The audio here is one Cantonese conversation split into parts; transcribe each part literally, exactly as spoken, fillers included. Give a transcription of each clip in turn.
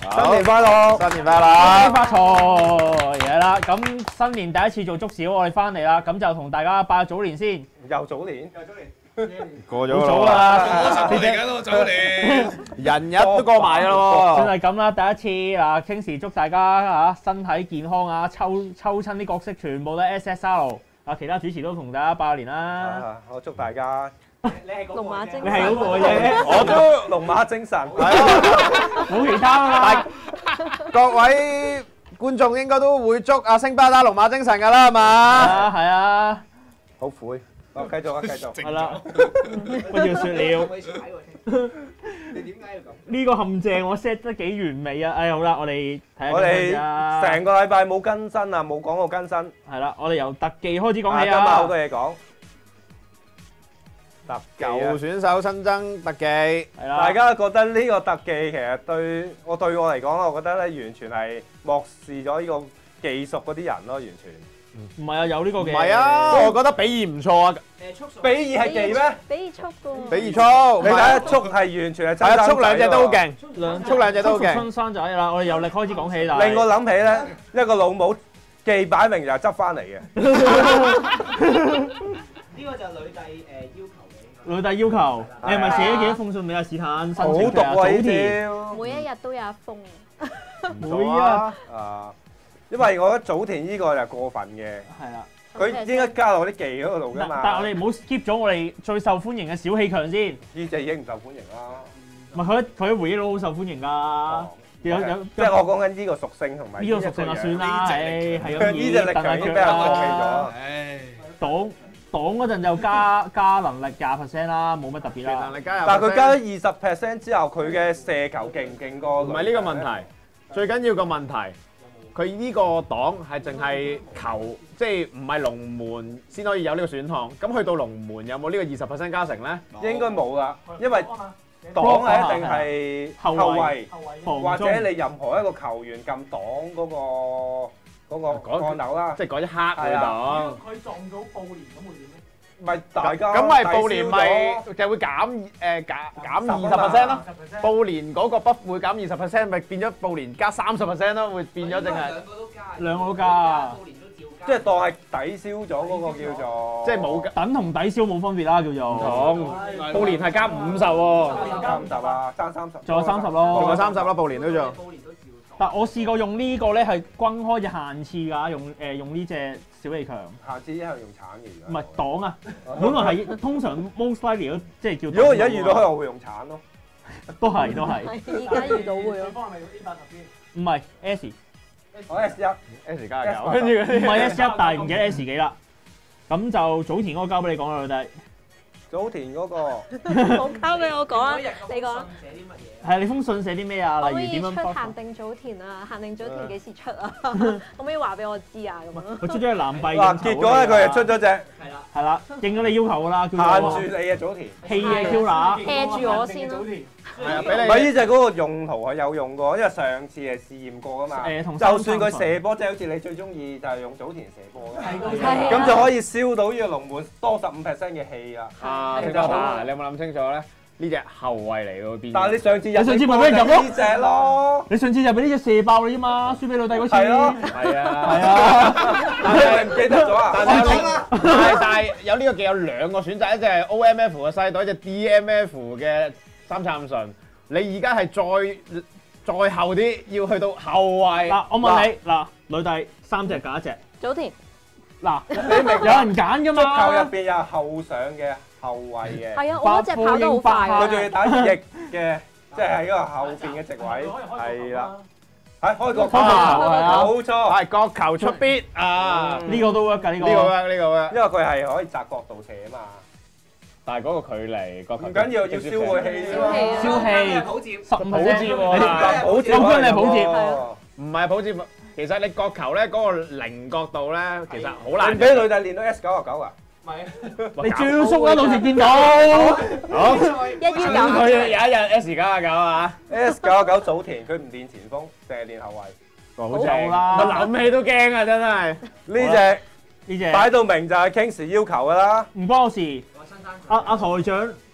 新年快樂，新年快樂， 發財係啦！咁新年第一次做足少，我哋翻嚟啦，咁就同大家拜早年先。 又早年，又早年， 過咗早啦， 過嚟緊咯，早年， 人日都過埋噶咯算係咁啦，第一次啊 ，Kingsley 祝大家嚇身體健康啊，抽抽親啲角色全部都 S S R， 啊，其他主持都同大家拜年啦。 我祝大家。 你係龍馬精神， 你係嗰個啫， 我都龍馬精神，係啊， 冇其他啦。 各位觀眾應該都會祝阿星巴打龍馬精神㗎啦，係嘛？ 係啊，係啊。 好悔，我繼續啊，繼續。 係啦，不要説了。 你點解要咁？ 呢個陷阱我 set 得幾完美啊！哎，好啦，我哋睇下。 我哋成個禮拜冇更新啊，冇講過更新。 係啦，我哋由特技開始講起啊。 今日好多嘢講。特舊選手新增特技，係啦。大家覺得呢個特技其實對我對我嚟講，我覺得咧完全係漠視咗呢個技術嗰啲人咯，完全。 唔係啊，有呢個嘅。 唔係啊，我覺得比爾唔錯啊。 誒速數。 比爾係技咩？ 比爾速㗎。 比爾速，你睇下速係完全係真。係啊，速兩隻都好勁， 兩速兩隻都好勁。 春生仔啦，我哋由力開始講起啦。 令我諗起咧，一個老母技擺明就係執翻嚟嘅。 呢個就係女帝誒要求。 女帝要求，你係咪寫咗幾多封信俾阿史坦申請嘅？ 好早田， 每一日都有一封。 每一日啊，因為我覺得早田呢個就過分嘅。係啦，佢應該加落啲技嗰度㗎嘛。 但係我哋唔好 skip 咗我哋最受歡迎嘅小氣強先。 呢隻已經唔受歡迎啦。 唔係佢佢回憶錄好受歡迎㗎。有有即係我講緊呢個屬性同埋呢個屬性就算啦，係係咁呢隻力強已經俾人放棄咗。 唉， 擋擋嗰陣就加加能力廿 percent 啦，冇乜特別啦。 能力加但係佢加咗二十 percent 之後，佢嘅射球勁唔勁過？ 唔係呢個問題，最緊要個問題，佢呢個檔係淨係球，即係唔係龍門先可以有呢個選項。咁去到龍門有冇呢個二十 percent 加成咧？ 應該冇啦，因為擋係一定係後衞，或者你任何一個球員撳擋嗰個嗰個按鈕啦， 即係嗰一刻去擋。 佢撞到布連咁會點咧？ 咪大家咁咪布連咪就會減誒減減二十 percent 咯。布連嗰個 buff 會減二十 percent，咪變咗布連加三十 percent 咯，會變咗淨係兩個都加。 兩個都加。 布連都照加。 即係當係抵消咗嗰個叫做， 即係冇等同抵消冇分別啦，叫做。 同布連係加五十喎， 加五十啊，爭三十， 仲有三十咯， 仲有三十啦，布連都仲。 布連都照。 但我試過用呢個咧係均開隻限次㗎，用誒用呢隻小氣強。 下次一係用橙嘅而家。 唔係擋啊，本來係通常 most likely 都即係叫。 如果我而家遇到佢，我會用橙咯。 都係都係。 而家遇到會咯。 唔係 S。 我 S 一 S 加九，跟住唔係 S 一，但係唔記得 S 幾啦。咁就早田嗰個交俾你講啦，老弟。 早田嗰個， 好交俾我講啊！你講。 係你封信寫啲咩啊？ 可唔可以例如點樣？ 出限定早田啊？限定早田幾時出啊？可唔可以話俾我知啊？咁樣。 佢出咗隻藍幣。 嗱，結果咧佢係出咗隻。 係啦。 係啦，應咗你要求㗎啦，叫限做。 住你嘅早田。 氣嘅 Q 拿。 hea 住我先咯。 係啊，俾你。 唔係呢隻嗰個用途係有用過，因為上次係試驗過㗎嘛。 誒同。 就算佢射波，即係好似你最中意就係用早田射波嘅。 係。 咁就可以燒到呢個龍門多十五 percent 嘅氣啊！ 啊，聽咗好，你有冇諗清楚咧？呢隻後衞嚟㗎邊？ 但係你上次入， 你上次咪俾人入咯呢隻咯。 你上次就俾呢隻射爆你啫嘛，輸俾老弟嗰次。 係咯。 係啊。 係啊。 但係你唔記得咗啊？ 但係但係但係有呢個技有兩個選擇，一隻係 O M F 嘅西袋，一隻 D M F 嘅三杉順。你而家係再再後啲，要去到後衞。 嗱，我問你，嗱，女帝三隻揀一隻。 早田。 嗱，你明有人揀㗎嘛？ 足球入邊有後上嘅後衞嘅。 係啊，我嗰隻跑得好快啊！ 佢仲要打翼嘅，即係喺嗰個後邊嘅席位。係啦。係開角球啊！冇錯， 係角球出必啊！ 呢個都 work 㗎，呢個。 呢個 work，呢個 work。 因為佢係可以擲角度射啊嘛。 但係嗰個距離，個唔緊要，要燒個氣燒氣啊！ 燒氣， 普接， 十五 percent 喎， 普接， 我幫你普接， 唔係普接。其實你角球咧嗰個零角度咧，其實好難。 你俾女仔練到 S 九啊九啊？ 唔係， 你照縮啦，到時見到。 好， 一於咁佢有一日 S 九啊九啊 S 九啊九早田，佢唔練前鋒，淨係練後衞。 好正啦！我諗起都驚啊，真係。 呢隻呢隻擺到明就係 Kingsley 要求㗎啦。 唔關我事。阿阿台長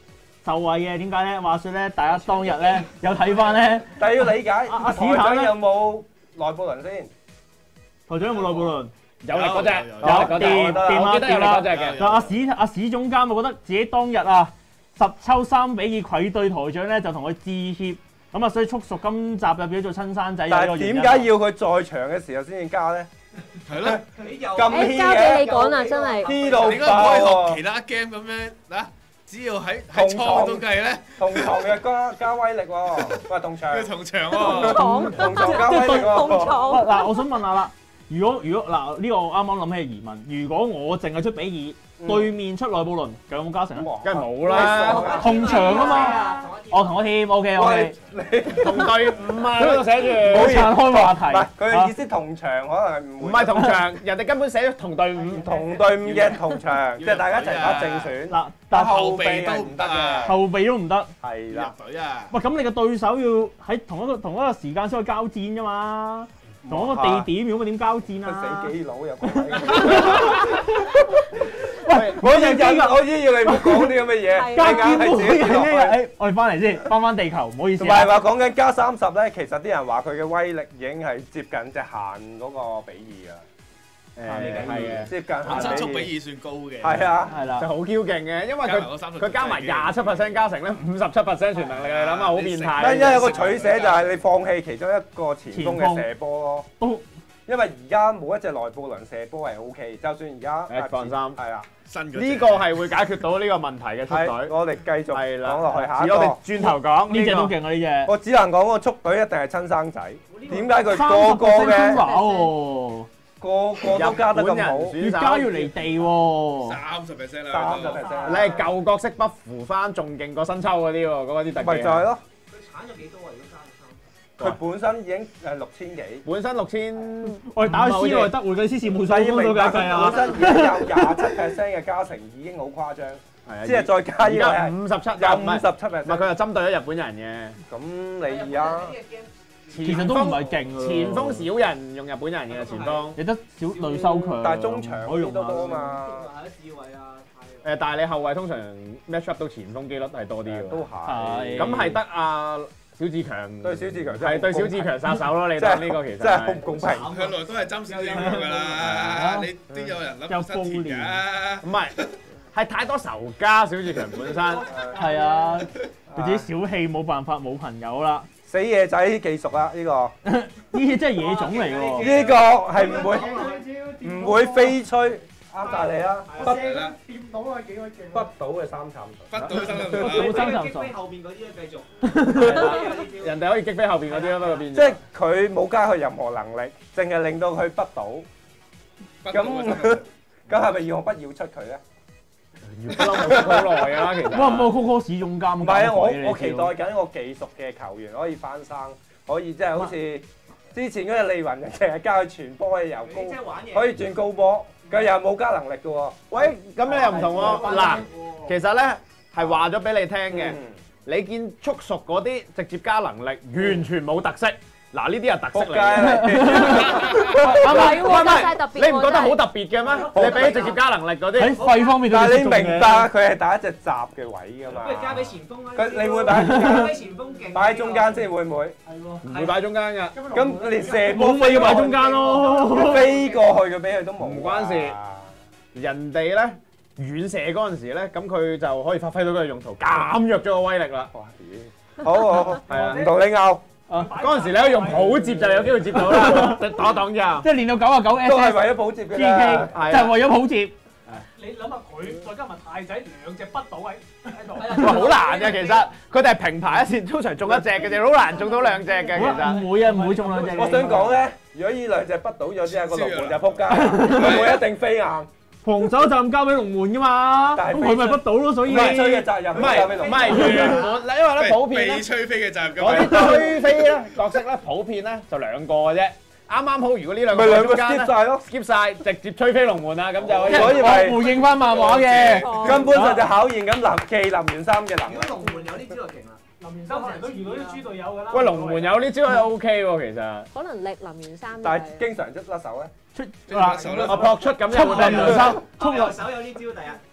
受惠嘅，點解咧？話説咧，大家當日咧有睇翻咧， 但係要理解阿阿史台長坦咧有冇內部輪先？ 台長有冇內部輪？ 有力嗰隻， 有有力嗰隻， 掂掂啦我記得有力嗰隻掂嘅。 嗱，阿史阿史總監，我覺得自己當日啊十抽三比二愧對台長咧，就同佢致歉。咁啊，所以速熟今集就變咗做親生仔。 但係點解要佢在場嘅時候先至加咧？ 係咯， 咁誒，交俾你講啦，真係。 呢度點解唔可以學其他 game 咁樣嗱？只要喺喺倉都計咧， 同床嘅加加威力喎，喂同場要同場喎， 廠同床加威力喎。 同廠。 嗱，我想問下啦，如果如果嗱呢個我啱啱諗起疑問，如果我淨係出比二，對面出內部輪，有冇加成啊？ 梗係冇啦， 同場啊嘛，我同我 team，OK OK。 同隊伍啊，嗰度寫住。 唔好岔開話題。 唔係佢嘅意思，同場可能唔唔係同場，人哋根本寫咗同隊伍。 同隊伍嘅同場，即係大家一齊打正選。 嗱，但後後備備係唔得都唔得啊嘅， 後備都唔得。 係啦。 入隊啊！ 喂，咁你嘅對手要喺同一個同一個時間先去交戰㗎嘛？同一個地點，如果佢點交戰啊？ 死基佬有個位。喂，我要忍，我已要你唔好講啲咁嘅嘢， 交你硬係戰會自己跌落去。 誒，我哋翻嚟先，翻翻地球，唔好意思啊。 同埋話講緊加三十咧，其實啲人話佢嘅威力已經係接近隻限嗰個比二㗎。 誒係嘅， 接近本身速比限二算高嘅， 係啊， 係啦就。好 Q 勁嘅，因為加埋佢嗰三十佢加埋廿七 percent 加成咧，五十七 percent 全能力，你諗下好變態。 因為有個取捨就係你放棄其中一個前鋒嘅射波咯。 都因為而家冇一隻內部輪射波係 O K，就算而家誒放心係啦， 新嗰隻呢個係會解決到呢個問題嘅速係隊。 我哋繼續係啦， 講落去下一我哋個。 轉頭講呢只都呢個。 勁啊！呢只我只能講個速隊一定係親生仔，點解佢個個嘅嘅喎， 個個都加得咁好？ 越加越離地喎。 三十 percent 啦， 三十都 percent 你係舊角色不符翻，仲勁過新抽嗰啲喎，嗰啲特技。 咪就係咯， 佢產咗幾多啊？如果加三， 佢本身已經誒六千幾， 本身六千， 我哋打去斯內德會計師事務所都所以明白計計啊佢。本身已經有廿七 percent 嘅加成，已經好誇張。 係啊即係再加呢個而家係五十七， 有五十七唔係 percent。 佢係針對咗日本人咁你而家呢個 game 嘅。 其實都唔係勁前喎。 前鋒少人用日本人嘅前鋒， 你得小類收強， 但係中場嗰啲可以用下。 都多啊嘛， 係啊，智慧啊，太誒，但係你後衞通常 match up 到前鋒機率係多啲嘅。 都係。 咁係得阿小志強， 對小志強真係係對小志強殺手咯。你真係當呢個其實真係好唔係公平。 向來都係爭少少㗎啦，你都有人諗新田㗎。 唔係係太多仇家，小志強本身。 係啊，佢自己小氣冇辦法冇朋友啦。 死野仔技術啦，呢個呢啲真係野種嚟喎。 呢個係唔會唔會飛吹，啱晒你啊！不係啦， 掂到啊，幾個勁！ 不倒嘅三探不到新到田。 三十擊飛後邊嗰啲咧繼續。 人哋可以擊飛後邊嗰啲咯，不過變咗即係佢冇加佢任何能力，淨係令到佢不倒。咁咁係咪要我不要出佢咧？ 不嬲冇出好耐㗎啦，其實。 哇！冇 Coco 市總監唔係啊，我搞鬼我期待緊一個技術嘅球員可以翻生，可以即係好似之前嗰隻利雲，淨係加佢傳波嘅由你真係高， 玩嘢。 可以轉高波，佢又冇加能力嘅喎。 喂，咁你又唔同喎。嗱，其實咧係話咗俾你聽嘅， 嗯你見速熟嗰啲直接加能力，完全冇特色。嗱，呢啲係特色嚟仆街嘅。 啦！ 唔係喎，加晒特別喎。 你唔覺得好特別嘅咩？你俾佢直接加能力嗰喺啲， 肺方面都但係你出眾嘅明白佢係打一隻閘嘅位㗎嘛？ 不如交俾前鋒啦。 佢你會擺喺中間交俾前鋒勁。 擺喺中間先會唔會？ 係喎。 唔會擺中間㗎。 咁你連射波冇咪要擺中間咯。 飛過去嘅俾佢都冇。 唔關事人哋咧遠射嗰陣時咧，咁佢就可以發揮到佢嘅用途，減弱咗個威力啦。 哇！好好好， 係啊唔同你拗， 嗰陣時你可以用普接就有機會接到啦，擋一擋之後。 即係練到九啊九 S 都係 S 為咗補接嘅 G 啫。 K， 係啊就係為咗普接。 你諗下佢，再加埋太仔兩隻不倒喺喺度。 哇，好難嘅其實，佢哋係平排一線，通常中一隻嘅啫，好難中到兩隻嘅其實。 唔會啊，唔會中兩隻嘅。 我想講咧，如果呢兩隻不倒咗之後，個龍門就撲街，佢會一定飛硬。 防守責任交俾龍門噶嘛， 但係咁佢咪不到咯，所以唔係吹嘅責任唔係唔係原本，因為咧普遍咧被吹飛嘅責任嗰啲咁吹飛咧角色咧普遍咧就兩個嘅啫，啱啱好如果呢兩個咪兩個中間 skip 咧晒咯， skip 晒，直接吹飛龍門啊，咁就可以。 所以咪我回應翻漫畫嘅。 根本上就考驗緊林記林源三嘅能力。 如果龍門有呢招就勁啦，林源三成日都遇到啲豬隊友㗎啦。 喂，龍門有呢招係 O K 喎，其實。 可能力林源三。 但係經常出甩手咧， 出甩手啦我撲出咁速有冇得林源三，速速林右手有呢招第一。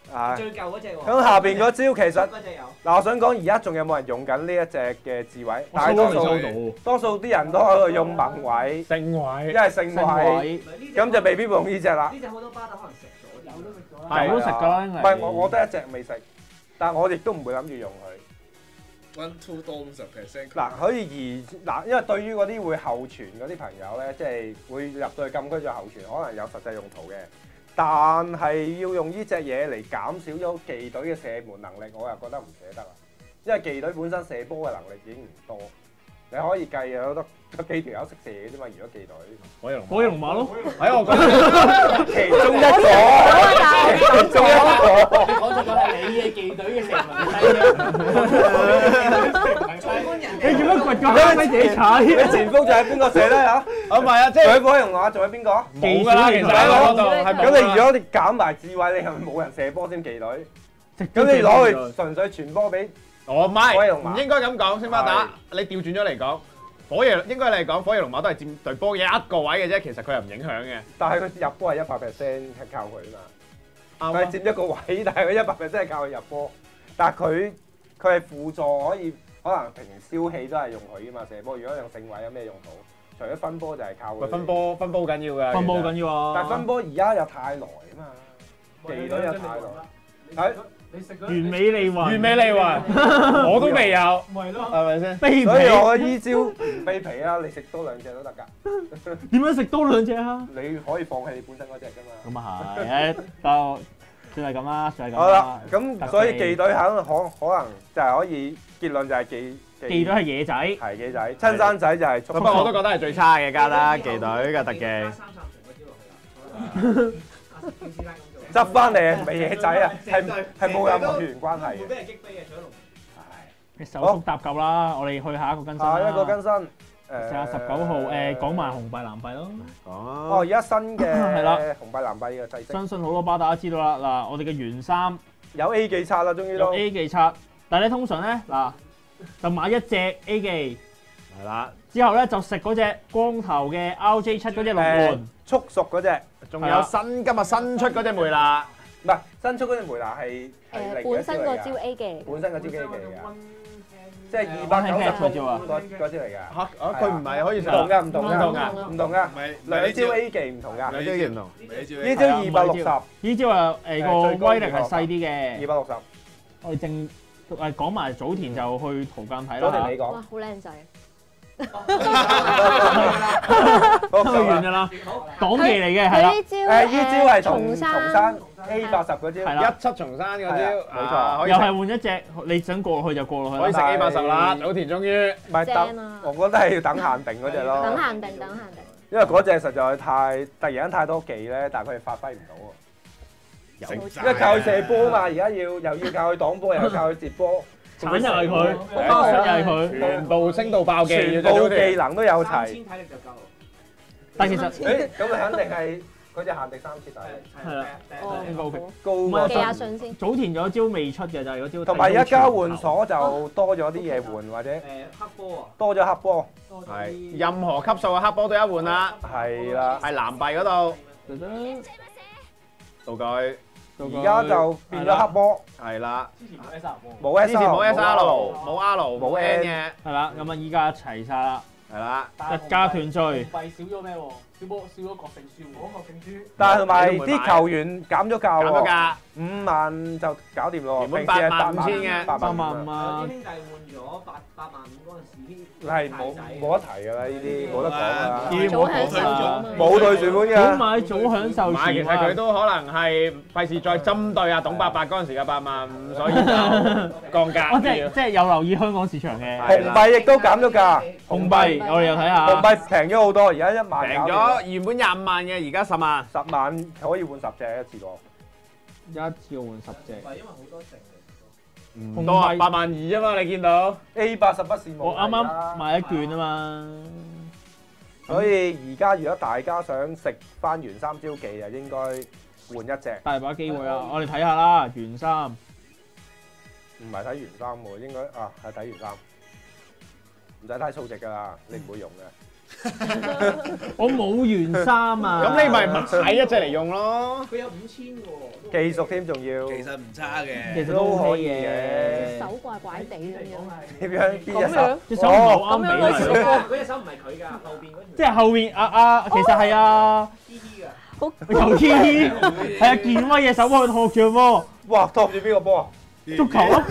係最舊嗰隻喎。 咁下邊嗰招其實嗰隻有。 嗱，我想講而家仲有冇人用緊呢一隻嘅智慧？ 我收都大多數未收到。 多數啲人都喺度用猛位， 聖一位係聖聖位， 位咁就未必會用呢只啦。 呢隻好多巴打可能食咗，有都食咗係都食㗎啦，應該唔係我我得一隻未食，但係我亦都唔會諗住用佢。 One two 多五十 percent。 嗱，可以移嗱，因為對於嗰啲會後傳嗰啲朋友咧，即係會入到去禁區做後傳，可能有實際用途嘅。但係要用呢隻嘢嚟減少咗妓隊嘅射門能力，我又覺得唔捨得啦。因為妓隊本身射波嘅能力已經唔多，你可以計有得得幾條友識射嘅啫嘛。如果妓隊， 火翼龍火翼龍馬咯， 喺我講其中一個，其中一個。 你講咗講係你嘅妓隊嘅成文你做乜掘個坑俾自己踩？ 你前鋒就係邊個射咧嚇？ 啊唔係啊，即係仲有火翼龍馬，仲有邊個？ 冇㗎啦，其實喺嗰度係冇咁你啦如果你減埋智慧，你係咪冇人射波先妓隊？咁你攞去純粹傳波俾我唔火翼龍馬係唔應該咁講，星巴打，你調轉咗嚟講，火翼應該嚟講，火翼龍馬都係佔隊波嘅一個位嘅啫，其實佢係唔影響嘅。 但係佢入波係一百 percent 係靠佢啊嘛，佢係啱啊， 佔一個位，但係佢一百 percent 係靠佢入波。但係佢佢係輔助，可以可能平時消氣都係用佢噶嘛射波。如果用聖位有咩用途？除咗分波就係靠佢。 喂分波分波好緊要㗎， 分波好緊要啊！ 但係分波而家有太耐啊嘛，妓隊有太耐。係。 你食咗完美利雲， 完美利雲，我都未有， 咪咯。 係咪先？ 卑所以鄙， 我依招唔卑鄙啊！你食多兩隻都得㗎， 點樣食多兩隻啊？ 你可以放棄你本身嗰隻㗎嘛。 咁啊係，誒，算係咁啦，算係咁好啦啦。， 咁所以妓隊肯可可能就係可以結論就係妓記咗係野仔， 係妓仔，親生仔就係速不過我都覺得係最差嘅加啦，妓隊嘅特技。 三三成嗰招落去啦。天師奶咁做。 執翻嚟唔係野仔啊，係係冇任何血緣關係嘅。 會俾人擊飛嘅，除咗龍。 你手速搭夠啦，我哋去下一個更新啦。 下一個更新，誒， 就係十九號誒講埋紅幣藍幣咯。 哦，而家新嘅係啦紅幣藍幣嘅制式， 相信好多巴打知道啦。嗱，我哋嘅原衫有 A 記刷啦，終於有都 A 記刷，但係咧通常咧嗱就買一隻 A 記， 係啦， 之後咧就食嗰隻光頭嘅 R J 七嗰隻龍門。 速熟嗰只， 仲有新今日新出嗰隻梅辣， 唔係新出嗰隻梅拿係係誒本身個招招 A 嘅， 本身個招 A 記嚟㗎，即係二百九十六嗰嗰招嚟㗎。 嚇啊佢唔係可以唔同㗎，唔同唔㗎， 同㗎， 唔同㗎唔，係兩招 A 記唔同㗎。 有啲唔同。 呢招二百六十，二呢招啊誒個威力係細啲嘅。 百六十。 我哋正誒講埋早田就去圖鑑睇啦嚇。 多謝你講哇，。好靚仔！ 好去完㗎啦，黨技嚟嘅係啦。 佢呢招誒呢招係同重重山 A 八十嗰招。 係啦一七重山嗰招， 係啊冇錯啊可以食又係換一隻，你想過落去就過落去啦。 可以食 A 八十啦，早田終於。 唔係正等啊， 我覺得係要等限定嗰只咯。 等限定，等限定。 因為嗰只實在太突然間太多技咧，但係佢哋發揮唔到喎。 食因為靠佢射波嘛，而家要又要靠佢擋波，又要靠佢接波， 鏟又係佢， 係包出又啊係佢。 全部升到爆技， 全部技能都有齊。 三千體力就夠。 但其實誒，咁啊肯定係嗰只限定三次底， 係啦哦， 應該 OK 高唔係過記下信先。 早田有一招未出嘅就係嗰招。 同埋而家交換鎖就多咗啲嘢換，或者誒黑波啊， 多咗黑波， 多咗係啲任何級數嘅黑波都一換啦， 係啦。 係藍幣嗰度道具而家就變咗黑波， 係啦， 之前冇 S R 喎。 冇 S 之前冇 S R 冇冇 R 冇 N 嘅， 係啦，咁啊依家一齊晒啦， 係啦， 一家團聚。 幣少咗咩喎？少波少咗國勝輸喎。講國勝輸。 但係同埋啲球員減咗價減咗喎， 價， 五萬就搞掂咯。 原本平時係八萬五千嘅八八萬五啊， 萬五啊有啲，兄弟換咗八八萬五嗰陣時， 係冇冇得提㗎啦，呢啲冇得講㗎啦， 早享受咗啊嘛。 冇退選款早㗎。 買早享受唔係，其錢啊！ 實佢都可能係費事再針對阿董伯伯嗰陣時嘅八萬五，所以就降價。 我即係即係有留意香港市場嘅係紅幣亦都減咗價， 紅幣，我哋又睇紅下。 幣平咗好多，而家一萬平搞掂咗，原本廿五萬嘅，而家十萬。 十萬可以換十隻一次過。 一次換十隻。 係因為好多剩嚟。 唔多啊，八萬二啊嘛，你見到？ A 八十不是冇我啱啱啦買一券啊嘛。 所以而家如果大家想食翻原三招技啊，應該換一隻， 大把機會啊！我哋睇下啦，原三唔係睇原三喎，應該啊係睇原三，唔使睇數值㗎啦，你唔會用嘅。 我冇原衫啊！ 咁你咪買一隻嚟用咯。 佢有五千喎。 技術添仲要， 其實唔差嘅。 其實都可以嘅。 手怪怪地咁樣。 點樣？邊隻手？ 隻手唔係好啱比咁樣例。 嗰隻手唔係佢㗎，後邊嗰條。 即係後面啊啊，其實係啊， T T 㗎。 有 T T， 係啊，健威嘅手幫佢托住波， 哇，托住邊個波啊？ 足球咯。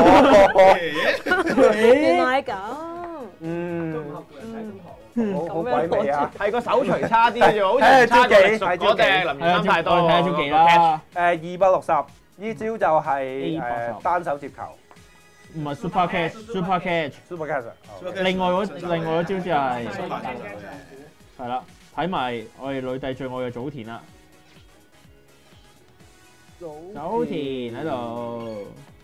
原來係咁。 嗯， 中學人睇中學。 好好鬼味啊！ 係個手除差啲啫喎，好似差個力數嗰隻林元三太多。 睇下招技啦。 誒二百六十，呢招就係誒單手接球。 唔係 super catch，super catch。super catch。 另外嗰另外嗰招就係係啦，睇埋我哋女帝最愛嘅早田啦。早田喺度。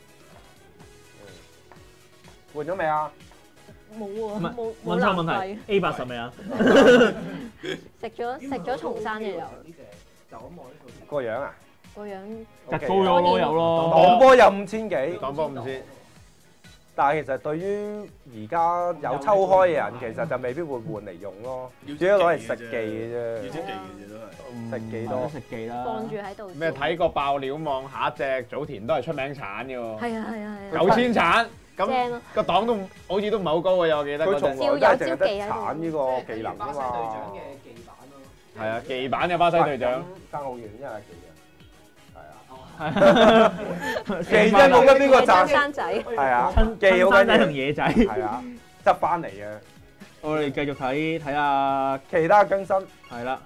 換咗未啊？ 冇喎，冇冇問錯問難題 A 八十未啊？ 食咗食咗松山嘅油。 就咁望呢套。 個樣啊？ 個樣。 就高咗咯，有咯。 擋波有五千幾。 擋波五千。 但係其實對於而家有抽開嘅人，其實就未必會換嚟用咯，主要攞嚟食技嘅啫。 要知技嘅啫都係。 食技多。 食技啦。 放住喺度。 咩睇個爆料網下一隻早田都係出名鏟嘅喎。 係啊係啊係啊。 九千鏟。咁正咯個檔都好似都唔係好高嘅，我記得嗰陣。 佢從來都係淨係得鏟呢個技能啊嘛。 隊長嘅技版咯。 係啊，技版嘅巴西隊長。 爭好遠，因為技嘅。係啊。 係。 技真冇乜邊個賺。 生仔。 係啊。 技好緊要同野仔。 係啊。執翻嚟嘅。 我哋繼續睇睇下其他更新。 係啦。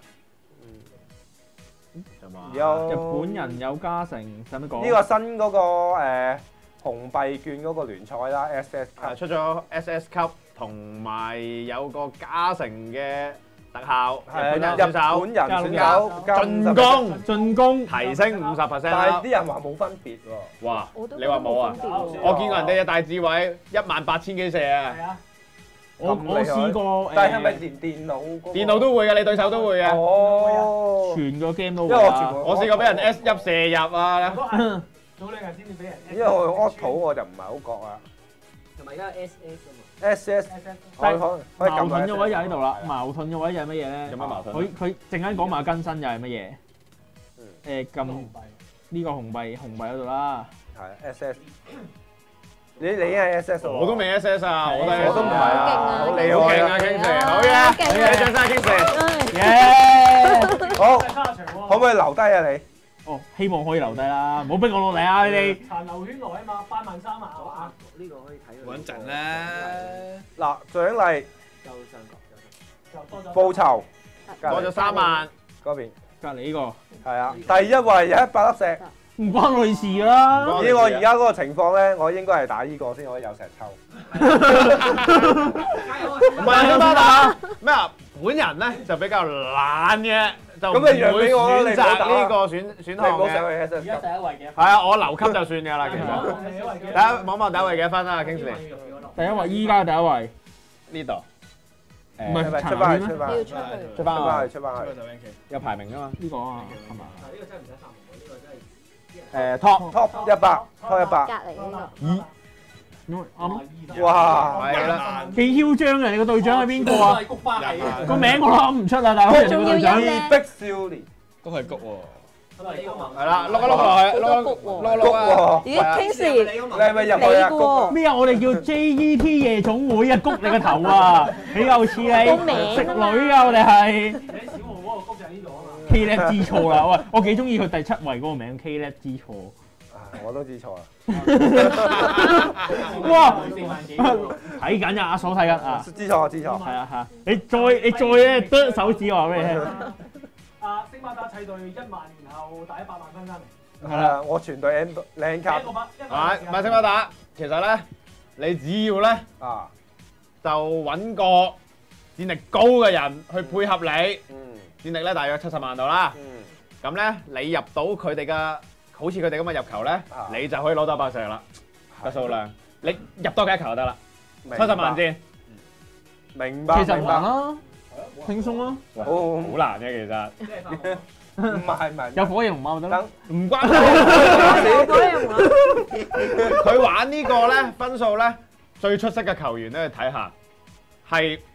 有日本人有加成，使乜講？ 呢個新嗰個誒。紅幣券嗰個聯賽啦 ，S S 級出咗 S S 級，同埋有個加成嘅特效，日本人選手日本人選手進攻進攻提升五十 percent 但係啲人話冇分別喎。 哇！你話冇啊？我見過人哋嘅大智慧一萬八千幾射啊！ 係啊， 我我試過， 但係係咪連電腦？ 電腦都會嘅，你對手都會嘅。 哦， 全個 game 都會。 因為我全部我試過俾人 S 入射入啊！ 早兩日先至俾人。 因為我用 Auto 我就唔係好覺啊。 同埋而家 S S 啊嘛。 S S 可以可以矛盾嘅位就喺度啦。矛盾嘅位就係乜嘢咧？ 有乜矛盾？ 佢佢陣間講埋更新又係乜嘢？誒撳紅幣。 呢個紅幣紅幣嗰度啦。 係 S S。你你已經係 S S 我都未 S S 啊！我都我都唔係啊！ 好厲好勁啊，King Sir！好嘢！ 你掌聲 King Sir！好，可唔可以留低啊你？ 哦，希望可以留低啦，唔好逼我落嚟啊！你哋殘留圈內啊嘛，八萬三啊，呢個可以睇。 穩陣啦。 嗱，獎勵右上角，就多咗。 報酬多咗三萬嗰邊隔離呢個係啊，第一位有一百粒石。 唔關我哋事啦。 以我而家嗰個情況咧，我應該係打呢個先可以有石抽。 唔係啊，打咩啊？本人咧就比較懶嘅，就唔會選擇呢個選選項嘅。 而家第一位嘅。 係啊，我留級就算㗎啦，其實。第一望望第一位幾多分啊，King Sir？ 第一位依家第一位呢度。 唔係出翻去，出翻去， 出翻去， 出翻去，出翻去。 有排名㗎嘛？ 呢個啊，係嘛？ 呢個真係唔使發明喎，呢個真係。 誒 top top 一百，top 一百。 隔離呢咦？啱。 哇！ 係啦。 幾囂張啊！你個隊長係邊個啊？ 菊花係。 個名我諗唔出啊，大佬。人哋個隊長。 逼少年。 都係谷喎。 係啦，碌一碌落去，碌一碌碌碌啊！ 咦，King Sir， 你係咪入去啊？谷咩啊？我哋叫 J E T 夜總會啊，谷你個頭啊！你又似你食女啊！我哋係。 你小號嗰個谷就喺呢度啊嘛。 K Lab 知錯啦！喂，我幾中意佢第七位嗰個名 K Lab 知錯。 我都知錯啦。 哇！睇緊啊，阿嫂睇緊啊。 知錯，知錯。 係啊係啊，你再你再咧剁手指話俾你聽。 啊，星馬打砌隊一萬，然後打一百萬分翻嚟。 係啦，我全隊 N 靚卡。 一個百，一個係，唔係星馬打，其實咧，你只要咧啊， 就揾個戰力高嘅人去配合你， 嗯， 戰力咧大約七十萬度啦。 嗯， 咁咧你入到佢哋嘅，好似佢哋咁嘅入球咧，你就可以攞到百石啦嘅數量。你入多幾球就得啦，七十萬戰。 明白。 其實唔難啦，輕鬆啦。 好好難嘅其實。 唔係唔係， 有火影龍貓就得啦。 唔關佢玩呢個咧分數咧，最出色嘅球員咧，睇下係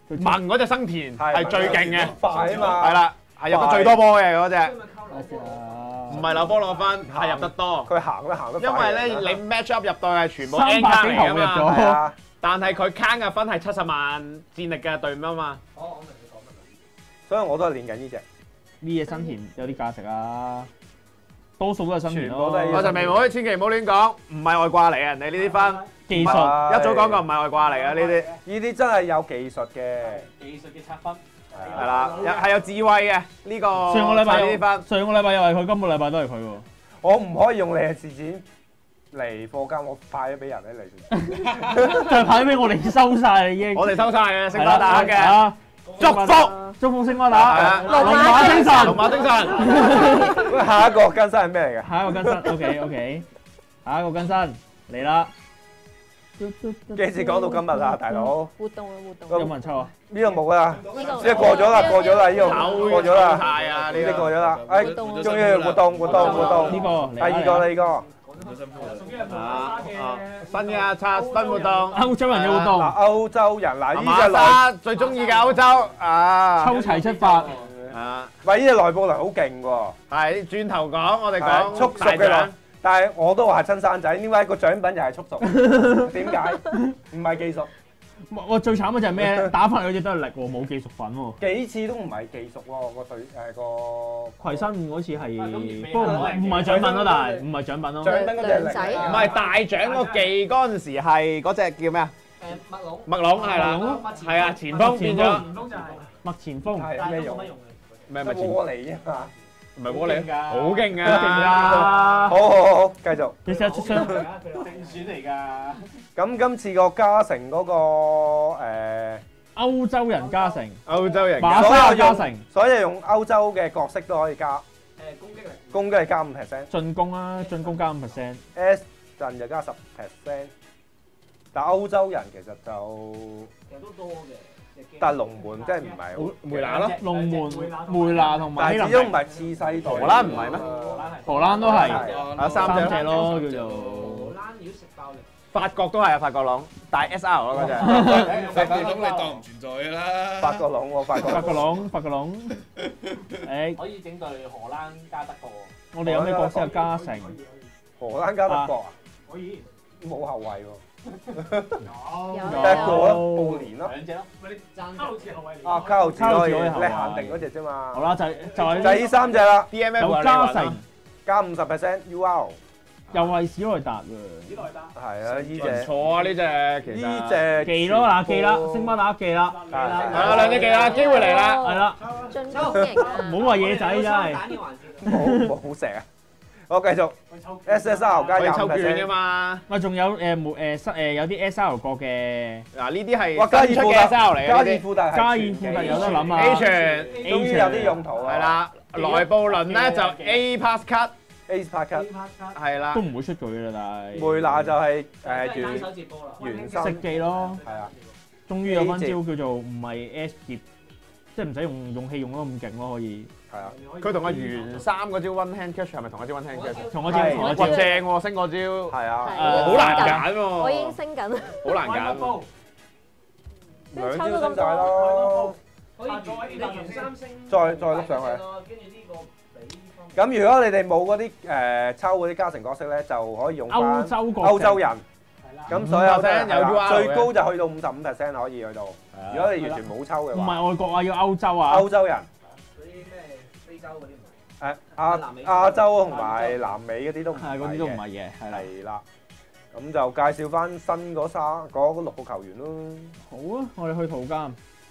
問嗰隻生田係最勁嘅， 快啊嘛， 係啦，係入得最多波嘅嗰隻， 唔唔係漏波攞分，係入得多。 佢行都行得快。 因為咧，你 match up 入到係全部三 N 百卡嚟㗎幾球入咗嘛， 係啊， 但係佢 count 嘅分係七十萬戰力嘅隊伍啊嘛。 哦，我明你講乜啦。 所以我都係練緊呢隻。 呢嘢新田有啲價值啊，多數都係新田咯。 全部都係我就未妹，千祈唔好亂講，唔係外掛嚟嘅，人哋呢啲分技術係一早講過唔係外掛嚟嘅呢啲， 呢啲真係有技術嘅。 技術嘅測分係啦，有係有智慧嘅呢個。 上個禮拜又呢啲分， 上個禮拜又係佢，今個禮拜都係佢喎。 我唔可以用你嘅事件嚟課金，我派咗俾人咧嚟。 就係派俾我哋收晒已經。 我哋收晒嘅，星巴打嘅嘅祝福， 祝福星巴打， 係啊龍馬精神， 龍馬精神。 咁下一個更新係咩嚟嘅？ 下一個更新，OK OK，下一個更新嚟啦。 幾時講到今日啊，大佬？ 活動啊活動。 有冇人抽啊？ 呢度冇啦， 呢個即係過咗啦，過咗啦，呢度過咗啦， 係啊， 呢呢個啲過咗啦。誒，終於活動活動活動， 呢個第二個，第二個。 好辛苦仲有啊冇啊嘅新嘅刷新活動， 歐洲人嘅活動， 嗱，歐洲人嗱，呢馬隻內， 沙最中意嘅歐洲啊， 抽齊出發。 啊， 喂，呢隻內部人好勁喎， 係轉頭講，我哋係講速熟嘅內大獎，， 但係我都話係親生仔，點解個獎品又係速熟？點解？唔係技術， 我最慘嘅就係咩咧？打翻嚟嗰隻都係力喎，冇技術粉喎。 幾次都唔係技術喎，個隊誒個葵新嗰次係咁而， 不過唔係唔係獎品咯，但係唔係獎品咯。 獎品嗰隻兩仔力唔係大獎個技嗰陣時係嗰隻叫咩啊？ 誒麥龍， 麥龍係啦，係啊，前鋒變咗前鋒就係， 麥前鋒， 但係咩用係都冇乜？用嘅。 咩咪前得過嚟啫嘛。 唔係喎你，好勁好勁啊！ 㗎！ 好好好，繼續。 你試下出雙， 佢正選嚟㗎。 咁今次個加成嗰個誒， 歐洲人加成， 歐洲人馬所有用沙加成， 所有用歐洲嘅角色都可以加， 誒攻擊力， 攻擊係加五 percent。 進攻啦，進攻加五 percent。 S 陣就加十 percent，但歐洲人其實就， 其實都多嘅。 但係龍門真係唔係好， 梅拿咯， 龍門、梅拿同埋但希林迪， 係始終唔係次世代。 荷蘭唔係咩荷蘭都係啊三隻三隻咯，叫做。 荷蘭如果食爆力， 法國都係啊，法國龍大 S R 咯嗰隻。 法國佬你當唔存在㗎啦。 法國龍喎，法國法國龍，法國龍。誒， 可以整隊荷蘭加德國。 我哋有咩角色有加成？ 荷蘭加德國啊， 可以。 冇後衞喎， 有。 有得一個咯，布連咯。 兩隻咯。咪你爭卡路士後衞嚟。 啊，卡路士可以，你卡路士可以後衞限定嗰隻啫嘛。 好啦，就係就係就係呢三隻啦， D M F 有加成， 加五十 percent U R。 又係史萊達史萊達。 係啊，呢唔隻錯啊呢隻，其實呢隻記咯嗱，記啦，星巴打記啦， 係係啦，兩隻記啦，機會嚟啦。 係啦， 進攻型啊！ 唔好話野仔真係。 打呢環節。 冇冇石啊！我繼續 S S R 加可以廿五抽券㗎 percent。 嘛？ 喂，仲有誒冇誒失誒有啲 S R 國嘅嗱呢啲係哇！加爾新出嘅富特 S R 嚟加爾嘅呢富特係加爾富特有得諗啊 A 傳終於有啲用途啊！ 係啦，萊布倫咧就 A pass cut ，Ace Packet 係啦都，唔會出佢嘅啦，但係梅拿就係誒單原手接波啦。 原識生記咯， 係啊， 終於有分招叫做唔係 S 劫，即係唔使用用氣用得咁勁咯，可以係啊， 佢同阿袁三嗰招 one hand catch 係咪同一招 one hand catch？ 同我招係哇同我招， 正喎，升個招， 係啊， 誒好難揀我已經喎， 升緊， 好難揀喎。 兩招升晒咯。 可以你原三星。 再再碌上去跟住呢個比分。 咁如果你哋冇嗰啲誒抽嗰啲加成角色咧，就可以用翻歐洲國歐洲人。 係啦。 咁所有都係有 U R 嘅最高就去到五十五 percent 可以去到。如果你完全冇抽嘅唔話， 係外國啊，要歐洲啊， 歐洲人嗰啲咩非洲嗰啲唔誒亞亞洲同埋南美嗰啲都唔係嗰啲都唔係嘅，係啦。 係啦。咁就介紹翻新嗰三嗰六個球員咯， 好啊，我哋去圖鑑。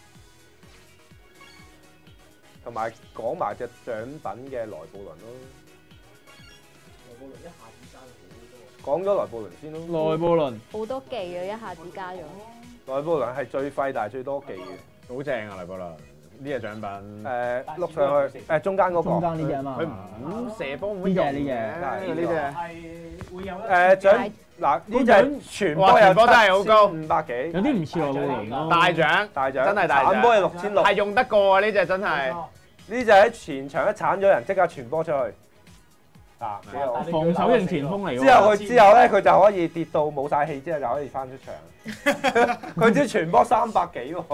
同埋講埋隻獎品嘅萊布倫咯。 萊布倫一下子加咗講咗萊布倫先咯。 內布倫好多技啊！一下子加咗。 萊布倫係最廢但係最多技嘅。 好正啊，黎布倫呢隻獎品。 誒碌上去誒中間嗰個。 中間呢只啊嘛， 佢唔射波冇呢隻用呢隻嘅，呢好多。 隻。 係會有誒獎嗱呢隻全波有哇全波真係好高五百幾有啲唔似內布倫咯。 大獎， 大獎， 真係大獎鏟波係六千六。 係用得過啊！呢隻真係。 呢隻喺前場一鏟咗人，即刻傳波出去。啊，幾好防守型前鋒嚟喎。 之後佢之後咧，佢就可以跌到冇晒氣之後就可以翻出場。佢只傳波三百幾喎，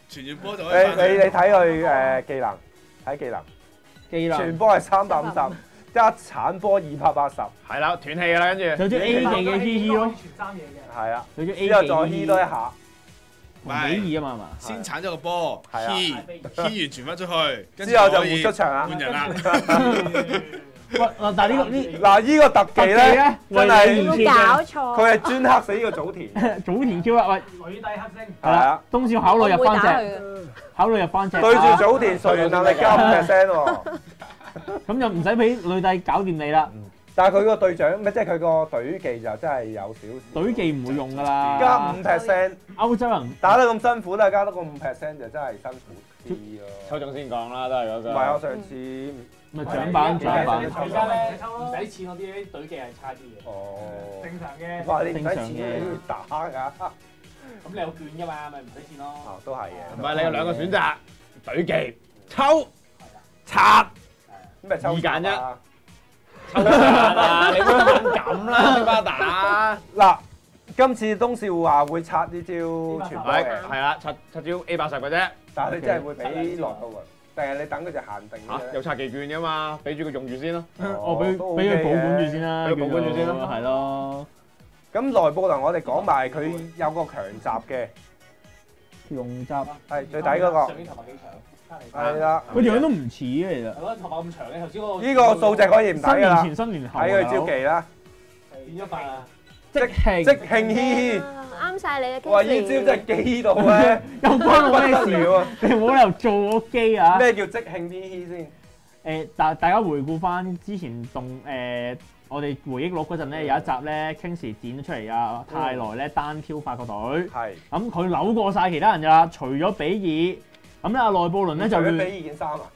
傳完波就可以翻你你你睇佢誒技能，睇技能， 技能傳波係三百五十，一鏟波二百八十， 係啦，斷氣㗎啦，跟住。 有啲 A 技嘅 E E 咯， 傳三嘢嘅。 係啊， 有啲 A 之後再技 E 多一下， 同比二啊嘛係嘛。 先鏟咗個波係啊 ，key key 完傳翻出去，跟住之後就可以換出場啦換人啦。 喂，嗱但係呢個呢嗱呢個特技咧真係有冇搞錯？ 佢係專克死呢個祖田， 早田 Q 啊，喂， 女帝黑星。 係啊， 東少考慮入翻我會打佢隻， 嘅。 考慮入翻隻。 對住祖田隨緣能力加五 percent 喎， 咁就唔使俾女帝搞掂你啦。 但係佢個隊長咩即係佢個隊技就真係有少少， 隊技唔會用㗎啦。 加五 percent， 歐洲人打得咁辛苦都係加多個五 percent 就真係辛苦啲咯。 抽中先講啦，都係嗰個。 唔係我上次咪獎板獎板。 而家咧唔使錢嗰啲隊技係差啲嘅。 哦， 正常嘅。 哇你唔使錢正常嘅你都要打㗎， 咁你有券㗎嘛，咪唔使錢咯。 啊都係嘅， 唔係你有兩個選擇，隊技抽拆。 咁咪抽二揀一啊抽啊！你唔好猛咁啦，星巴打。 嗱，今次東少話會拆呢招傳波係嘅， 係啦，七七招 A 八十嘅啫。 但係你真係會俾落到啊？定係你等佢就限定嚇， 嘅啫？ 有拆技券㗎嘛，俾住佢用住先咯。 我俾都俾 OK 佢保管住先啦， 俾佢保管住先啦叫做係咯。 咁內部能我哋講埋佢有個強襲嘅， 用集係最底嗰個， 上邊頭髮幾長？ 係啦。 佢樣都唔似嘅其實。 係咯，頭髮咁長嘅，頭先嗰個。 呢個數值可以唔睇㗎啦， 新年前新年後睇佢招技啦， 變咗髮啊！ 即興即興嘻嘻。 啊啱晒你嘅。 哇！呢招真係機到咧， 有關我咩不得事了啊！ 你冇理由做我機啊！ 咩叫即興嘻嘻先？ 誒，大大家回顧翻之前動誒，我哋回憶錄嗰陣咧，有一集咧，Kingsley剪咗出嚟啊，泰來咧單挑法國隊， 係。 咁佢扭過晒其他人㗎啦，除咗比爾，咁咧阿內布倫咧就除咗亂俾意見衫啊！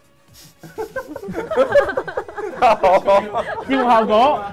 節目效果。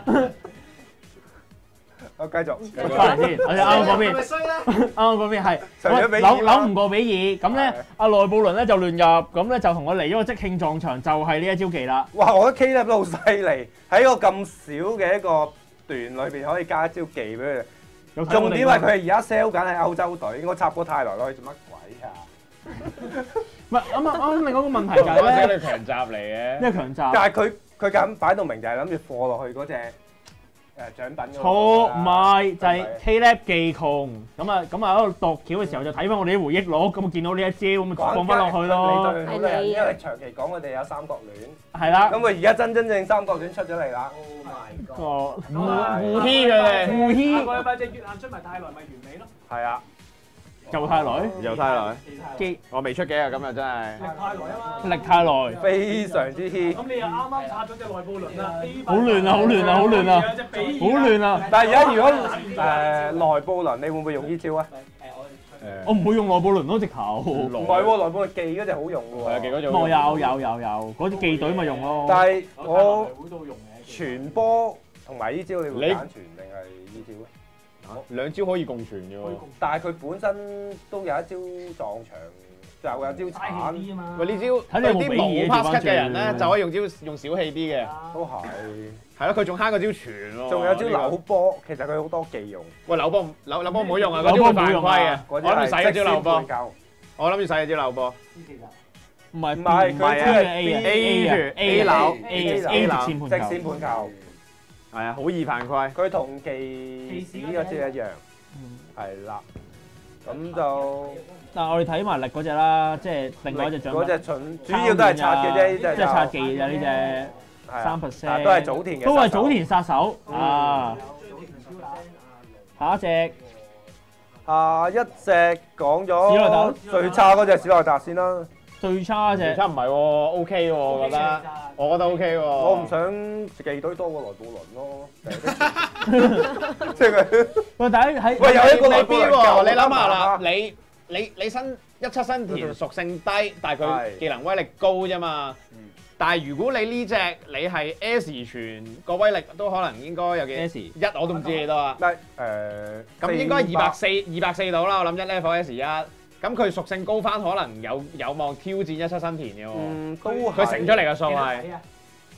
我繼續。 翻嚟先，我哋啱啱嗰邊， 咪衰咧？ 啱啱嗰邊係除咗比爾扭扭唔過比爾，咁咧係阿內布倫咧就亂入，咁咧就同我嚟咗個即興撞牆，就係呢一招技啦。 哇！我覺得 K 咧都好犀利，喺個咁少嘅一個段裏邊可以加一招技俾佢。 有睇我哋重點係佢而家 sell 緊係歐洲隊，我插個泰來落去做乜鬼啊？ 唔係啱啱啱另外一個問題就係咧， 或者你強襲嚟嘅。 因為強襲。 但係佢佢咁擺到明就係諗住貨落去嗰隻誒獎品嗰個錯，唔係就係係 K-Lab 技窮，咁啊咁啊喺度度橋嘅時候就睇翻我哋啲回憶錄，咁啊見到呢一招咁咪放翻落去咯， 你對好靚，因為長期講我哋有三角戀， 係啦咁，佢而家真真正三角戀出咗嚟啦。 Oh my 個 god！ 互互欺佢哋互欺下個禮拜隻越南出埋泰來咪完美咯。 係啊， 就泰來又泰來， 機我未出嘅啊，今日真係。 力泰來啊嘛。 力太耐， 非常之 hit。 咁你又啱啱拆咗隻內布倫啦， 好亂啊好亂啊好亂啊好亂啊！ 但係而家如果誒內布倫，你會唔會用呢招啊？ 我唔會用內布倫咯，直頭。 唔係喎，內布倫技嗰隻好用嘅係啊，幾喎。 嗰種。 我有有有有，嗰啲記隊咪用咯。 但係我會都用嘅。 傳波同埋呢招，你會揀傳定係呢招咧？ 兩招可以共存嘅喎。 但係佢本身都有一招撞牆，就有招鏟， 啲啊嘛。 喂，呢招睇你有冇對啲俾嘢冇 pass 調翻 cut 嘅人咧， 轉就可以用招用小氣啲嘅。 都係。 係咯，佢仲慳個招傳喎。 仲有招呢個扭波，其實佢好多技用。 喂，扭波唔扭扭波唔好用啊！ 扭嗰招會犯波唔好用啊規嘅。我諗住使嗰招扭波， 波。 我諗住使嗰招扭波。 唔係唔係唔佢只係係 A 啊 A 啊住 A 扭 A A 直直線直盤球。 線盤球， 係啊，好易犯規。 佢同技士嗰招一樣，係啦。咁就但係我哋睇埋力嗰只啦，即係另外一隻獎嗰品， 隻蠢，主要都係拆嘅啫，呢隻即係拆技嘅啫呢隻。 係啊三 percent 但係都係早田嘅， 都係早。田殺手啊！下一隻下一隻講史萊咗最差嗰隻史萊達先啦。 最差嗰隻差唔係喎，OK 喎，我覺得，我覺得 OK 喎。 我唔想技隊多過萊布倫咯，即係佢。 喂，大家喺喂有一個萊布倫未必喎， 夠你諗下啦啊， 你你你新一七新田屬性低，但係佢係技能威力高啫嘛。但係如果你呢只你係 S 傳個威力都可能應該有幾 S 一我都唔知幾多啊。 嗱誒， 咁應該二百四二百四到啦，我諗一 level S 一。咁佢屬性高翻，可能有有望挑戰一七新田嘅喎。 嗯，都係佢乘出嚟嘅數係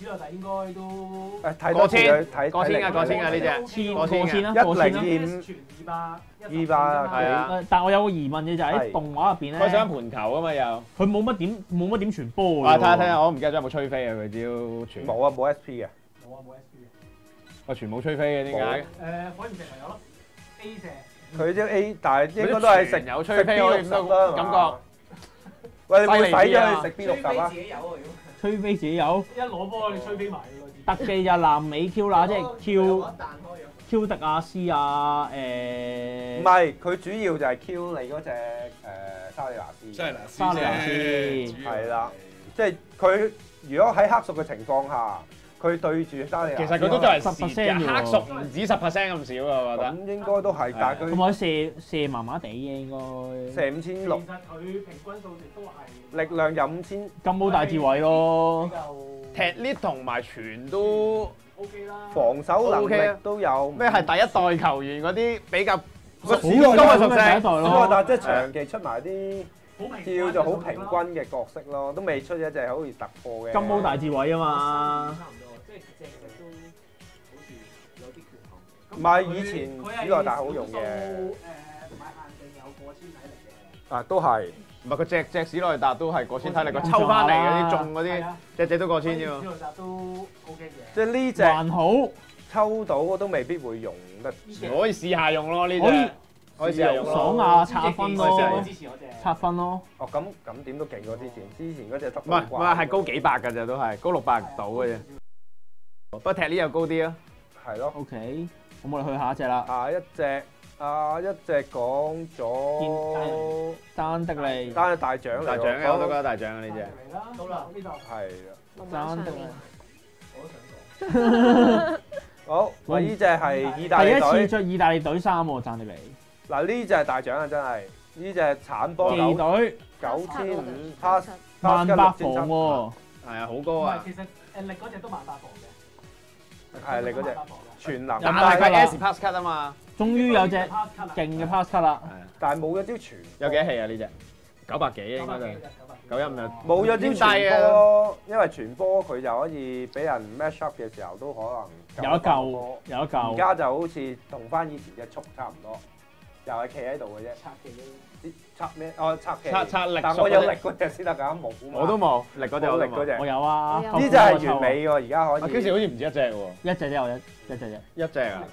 史內特應該都誒睇多次佢睇過千㗎過千㗎呢隻千過千過千啦， 一過千啦。 零全二百二百係啊誒但係我有個疑問嘅就係係喺動畫入邊佢想咧， 盤球啊嘛又。 佢冇乜點冇乜點傳波㗎喎。 啊睇下睇下，我唔記得咗有冇吹飛啊佢只要傳。 冇啊冇 S P 嘅， 冇啊冇 S P 嘅。 我全冇吹飛嘅點解？ 誒火焰石咪有咯 A 射。 佢啲 A，但係應該都係食有吹飛，我食 B 六十啦， 感覺。 喂，你會使犀利啲啊咗去食 B 六十啊自？己有啊， 吹飛自己有一攞波你吹飛埋㗎特技就南美 Q 啦，即係 Q 彈開咗。 Q 迪亞斯啊，誒唔係，佢主要就係 Q 你嗰只誒沙利拿斯， 真係嗱， 沙利亞斯係啦，即係佢如果喺黑屬嘅情況下，佢對住沙利拿斯， 其實佢都真係十 percent 蝕嘅， 啫喎黑屬唔止十 percent 咁少啊，我覺得。 咁應該都係，但係佢同埋射射麻麻地嘅應該。 射五千六， 其實佢平均數值都係力量有五千， 金毛大智慧咯比，較踢 lift 同埋傳都 OK 啦。 防守能 OK 啊力都有。 咩係第一代球員嗰啲比較個好多史內特嘅第一代史內咯。 特即係長期出埋啲好平叫做好平均嘅角色咯，都未出一隻好似突破嘅。 金毛大智慧啊嘛， 差唔多，即係隻隻都好似有啲缺陷。 唔係以前史內特好用嘅誒唔係限定有過千體力嘅。 啊，都係。 唔係佢隻隻史內達都係過千體力，佢抽翻嚟嗰啲中嗰啲係啊隻隻都過千啫喎。 史內特都 OK 嘅。 即係呢隻還好。 抽到都未必會用得。 可以試下用咯呢可以隻，可以試下用咯。 爽啊，拆分我咯， 支持我隻。 拆分咯。 哦，咁咁點都勁過之前，之前嗰隻得唔係唔係係高幾百㗎咋都係，高六百到嘅啫。不過踢呢又高啲啊。 係咯。 OK，咁我哋去下一隻啦。 啊一隻啊一隻講咗丹德利， 單係大獎嚟喎， 大獎嘅我都覺得大獎啊呢隻。 嚟啦，到啦呢度。 係龍馬丹德利上面。 我都想講。 好，喂呢隻係意大第一次利隊， 着意大利隊衫喎，丹德利。 嗱呢隻係大獎啊真係，呢隻鏟波技九隊九千五 pass 萬 pass 八防六千七， 喎， 係啊，好高唔係， 啊！ 其實誒力嗰隻都萬八防嘅。 係你嗰隻萬八防嘅全能， 有但係佢萬八啦 S pass cut 啊嘛。 終於有隻 pass cut 啦勁嘅 pass cut 啦。 係啊， 但係冇咗招傳， 有幾多氣啊呢隻？九百幾應該就係九一五就冇咗招點帶傳啊波，因為傳波佢就可以俾人 match up 嘅時候都可能有一嚿波。 有一嚿。 而家就好似同翻以前嘅速差唔多，又係企喺度嘅啫。 拆嘅啫。 拆咩？哦，拆旗。 拆拆力但我有力嗰隻先得㗎，冇。 我都冇力嗰隻，我都冇。 冇力嗰隻。 我有啊， 我有呢隻係完美喎，而家可啊， 以。 幾時好似唔止一隻喎？ 一隻啫，我一一隻啫。 一隻啊！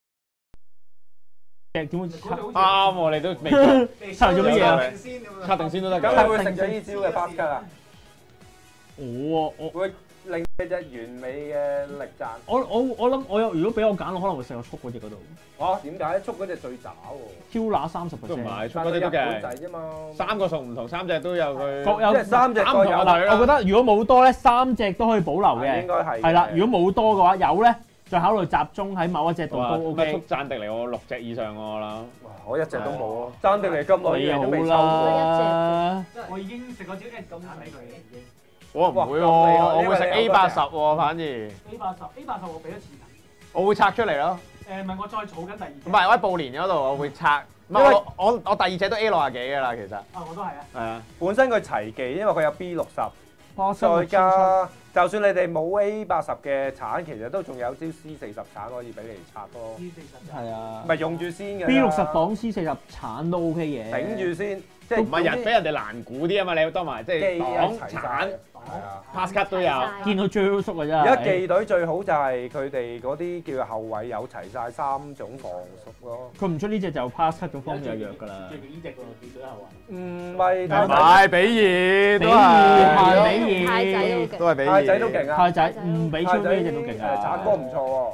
隻點會拆？ 啱喎，你都未拆做乜嘢啊？ 先咁樣。 拆定先都得咁㗎。 你會食咗呢招嘅 pass cut 啊？ 我我會令你隻完美嘅力賺。 我我我諗我有，如果俾我揀，我可能會食個速嗰隻嗰度。 哦，點解？速嗰隻最渣喎。 Q 拿三十都唔 percent。 係，出嗰啲都日本仔嘅。 啫嘛。 三個數唔同，三隻都有佢。 各有即係三隻啱各有同嗱，我覺得如果冇多咧，三隻都可以保留嘅。 應該係。 係啦，如果冇多嘅話，有咧再考慮集中喺某一隻度哇都咩速 OK。 贊迪嚟我六隻以上喎我諗。 哇我一隻都冇咯。爭定你咁耐你好嘢都未收過。 啦， 我已經食過招 A 咁產俾佢嘅已經。 我唔會喎， 哇咁厲害我會食呢個你 A 有多隻八十喎，反而 A 八十 A 八十我俾咗次人。 我會拆出嚟咯。 誒唔係我再儲緊第二隻。 唔係，我喺布連嗰度我會拆。唔係因為我我我第二隻都 A 六廿幾㗎啦，其實。 啊我都係啊。 係啊。 本身佢齊技，因為佢有 B 六十。 再再加，就算你哋冇 A 八十嘅鏟，其實都仲有招 C 四十鏟可以俾你拆咯。 C 四十。 係啊咪用住先嘅。 ，B 六十擋 C 四十鏟都 OK 嘅。 頂住先，即係唔係人俾人哋難估啲啊嘛，你多埋即係機一擋鏟齊晒。係啊。 pass cut 都有。 見到最好縮嘅真係。 而家技隊最好就係佢哋嗰啲叫後衞有齊晒三種防屬咯。 佢唔出呢只就 pass cut 嗰方面就弱㗎啦。 最勁呢隻喎，記隊後衞。 唔係唔太仔， 係比爾都比爾係係比爾太仔都勁。 都係比爾。 太仔都勁啊！ 太仔唔俾超太仔呢只都勁誒鏟啊！ 波唔錯喎。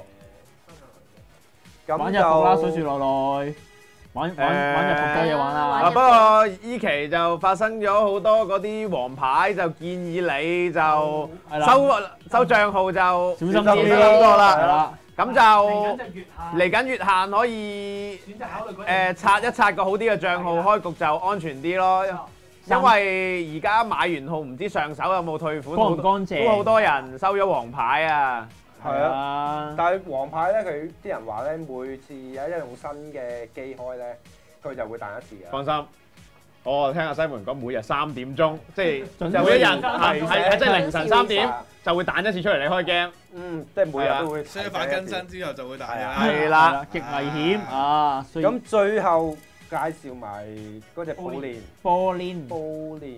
玩咁日服啦，水就樹落來，玩玩玩日服多嘢玩啊啦。 玩不過依期就發生咗好多嗰啲黃牌，就建議你就係啦， 收收帳號就小心啲小心多係啦。 啦， 咁嚟緊就就月限。 嚟緊月限可以選擇考慮嗰誒刷一刷個好啲嘅帳號，開局就安全啲咯。因為而家買完號唔知上手有冇退款， 乾唔乾淨？ 都好多人收咗黃牌啊！ 係啊。 啊， 但係黃牌咧，佢啲人話咧，每次有一用新嘅機開咧，佢就會彈一次嘅。 放心， 我聽阿西門講，每日三點鐘，即係準就每一日時係係係即係凌晨三點就會彈一次出嚟你開 game。 嗯，即係每日都會。 相反更新之後就會大嘅。 係啦， 極危險啊！所以咁最後介紹埋嗰隻寶蓮。 波鏈寶蓮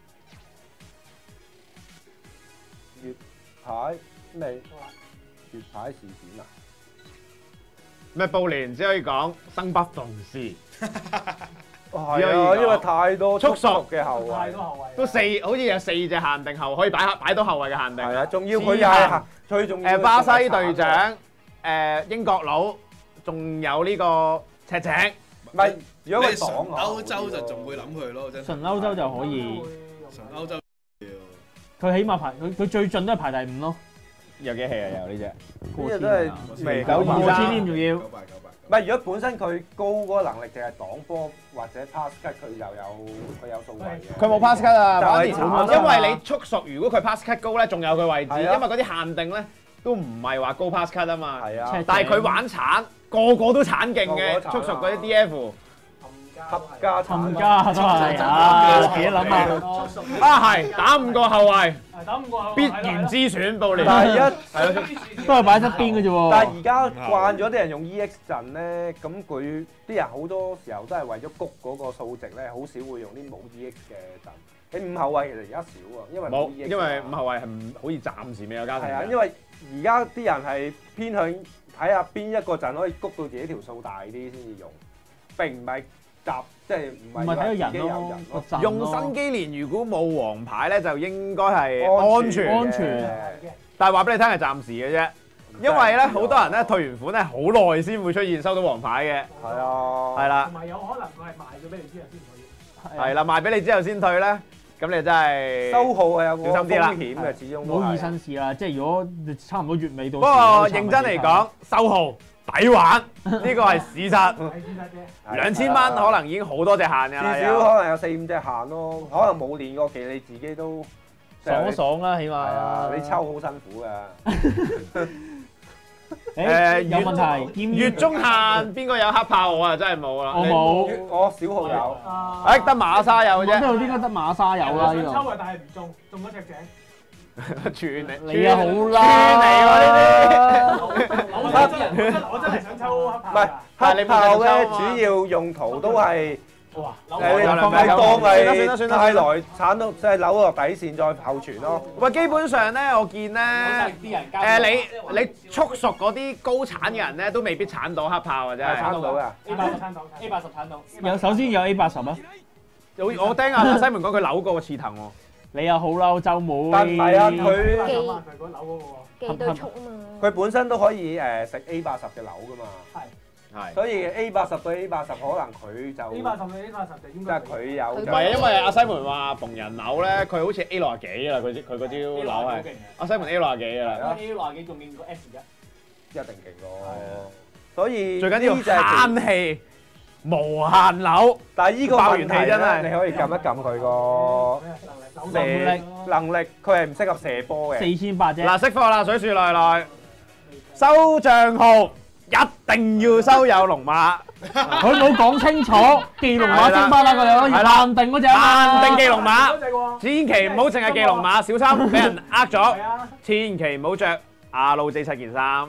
月牌咩？月牌事件啊！ 咩布連只可以講生不逢時， 係啊，因為太多速熟嘅後衞， 太多後衞。 都四好似有四隻限定後可以擺擺到後衞嘅限定。 係啊，仲要佢又係最重要。 誒巴西隊長，誒英國佬，仲有呢個赤井。 唔係，如果佢純擋歐洲就仲會諗佢咯，真係。 純歐洲就可以， 純歐洲。 佢起碼排佢佢最盡都係排第五咯。 有幾氣啊？有呢隻。 呢隻都係未九過千添仲要。 九百九百。 唔係，如果本身佢高嗰個能力，淨係擋波或者 pass cut，佢又有佢有數位嘅。 佢冇 pass cut 啊， 就係反而慘啊因為你速熟，如果佢 pass cut 高咧，仲有佢位置， 係啊因為嗰啲限定咧都唔係話高 pass cut 啊嘛。 係啊， 但係佢玩鏟，個個都鏟勁個個嘅， 都鏟啊速熟嗰啲 D F。 合家冚家都係啊！自己諗下。 啊係，打五個後衞， 打五個後衞必然之選布連。 但係一係咯， 都係擺側邊嘅啫喎。 但係而家慣咗啲人用 E X 陣咧，咁佢啲人好多時候都係為咗谷嗰個數值咧，好少會用啲冇 E X 嘅陣。你五後衞其實而家少啊，因為冇 E X。 冇，因為五後衞係唔好似暫時未有加成。 係啊，因為而家啲人係偏向睇下邊一個陣可以谷到自己條數大啲先至用，並唔係集即係唔係唔係睇個自己有人咯人，咯。 個陣用咯新機連如果冇黃牌咧，就應該係安全。 安全但係話俾你聽係暫時嘅啫，因為咧好多人咧退完款咧好耐先會出現收到黃牌嘅。 係啊， 係啦同，埋有可能佢係賣咗俾你之後先可以。 係啦，賣俾你之後先退咧，咁你真係收號係有個小心啲啦風險嘅，始終唔都係好以身試啦，即係如果差唔多月尾到時， 不過認真嚟講，收號抵玩，呢個係事實。 係先得啫。 兩千蚊可能已經好多隻限㗎啦。 至少可能有四五隻限咯，可能冇練過技你自己都爽一爽啦，起碼。 係啊，你抽好辛苦㗎。 誒有問題，劍月中限邊個有黑豹？我啊真係冇啦。 我冇。 我小號有。 啊誒得馬沙有我啫。 度應該得馬沙有啦呢度。 想抽嘅，但係唔中，中咗隻井。 串你， 你啊好啦， 串你喎呢啲。 我真係我真係想抽黑唔係黑豹咧，主要用途都係哇！ 誒你當係太來鏟到即係扭落底線再後傳咯。 喂，基本上咧，我見咧， 啲人誒你你速熟嗰啲高產嘅人咧，都未必鏟到黑豹嘅真係。 鏟到㗎。 A 八十攤到 A 八十攤到， 有首先有 A 八十啊， 我我聽阿西門講佢扭過個刺藤喎。 你又好嬲周妹。 但唔係啊，佢佢佢嗰樓嗰個喎。 幾對速啊嘛。 佢本身都可以誒食 A 八十嘅樓㗎嘛。 係。 係。 所以 A 八十對 A 八十可能佢就 A 八十對 A 八十就應即該係佢有。 唔係啊，因為阿西門話逢人扭咧，佢好似 A 六廿幾啦，佢佢嗰招扭係。阿西門 A 六廿幾㗎啦。 A 六廿幾仲勁過 S 一， 一定勁咯。所以最緊要呢就係慳氣，無限扭。 但係呢個爆完問題氣真係咧，你可以撳一撳佢個能力能力，佢係唔適合射波嘅。 四千八啫。 嗱，識貨啦，水樹來來，收帳號一定要收有龍馬， 佢冇講清楚，記龍馬星巴啦佢哋可以係啦限定嗰只啊限定記龍馬， 嗰隻喎。 千祈唔好淨係記龍馬，小心俾人呃咗係。啊。 千祈唔好着阿魯 J 七件衫。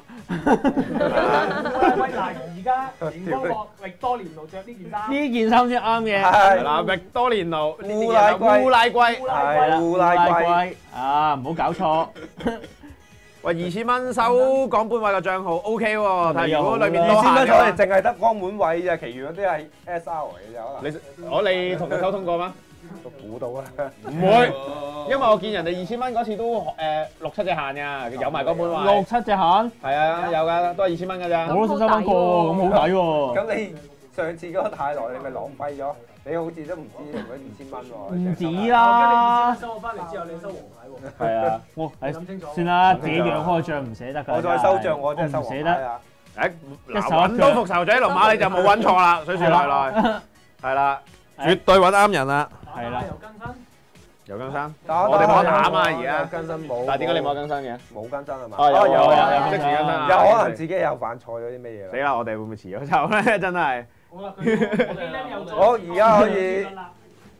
喂嗱，而家連嗰個域多連奴着呢件衫。 呢件衫先啱嘅。 係係啦，域多連奴呢啲烏拉圭烏拉圭。 係啦，烏拉圭。 圭啊，唔好搞錯。 喂，二千蚊收港本位個帳號 OK 喎，但係如果裏面多二千蚊所以限嘅話， 淨係得光門位啫，其餘嗰啲係 S R 嚟嘅啫，可能。 你我你同佢溝通過咩？ 都估到啦。 唔會，因為我見人哋二千蚊嗰次都誒六七隻限㗎，有埋嗰本位。 六七隻限， 係啊，有㗎，都係二千蚊㗎咋。 我都想收翻個喎，咁好抵喎。 咁你上次嗰個太耐，你咪浪費咗。你好似都唔知用咗二千蚊喎。 唔止我驚啦你。收我翻嚟之後，你收黃牌喎。 係啊，我你係諗清楚。 算啦，自己養開帳唔捨得㗎。 我再收帳，我真係收黃牌唔捨得。 啦。 誒，嗱一手一揾到復仇者龍馬你就冇揾錯啦，水樹來來，係啦，絕對揾啱人啦。 係啦又更新。 有更新， 打我哋冇得打啊嘛有而家。 更新冇。 但係點解你冇更新嘅？ 冇更新係嘛？ 哦有哦有有啊有即時更新啊！ 有可能自己有犯錯咗啲咩嘢啦。 死啦！我哋會唔會遲咗走咧？真係。 好啦，佢我哋咧又再我而家可以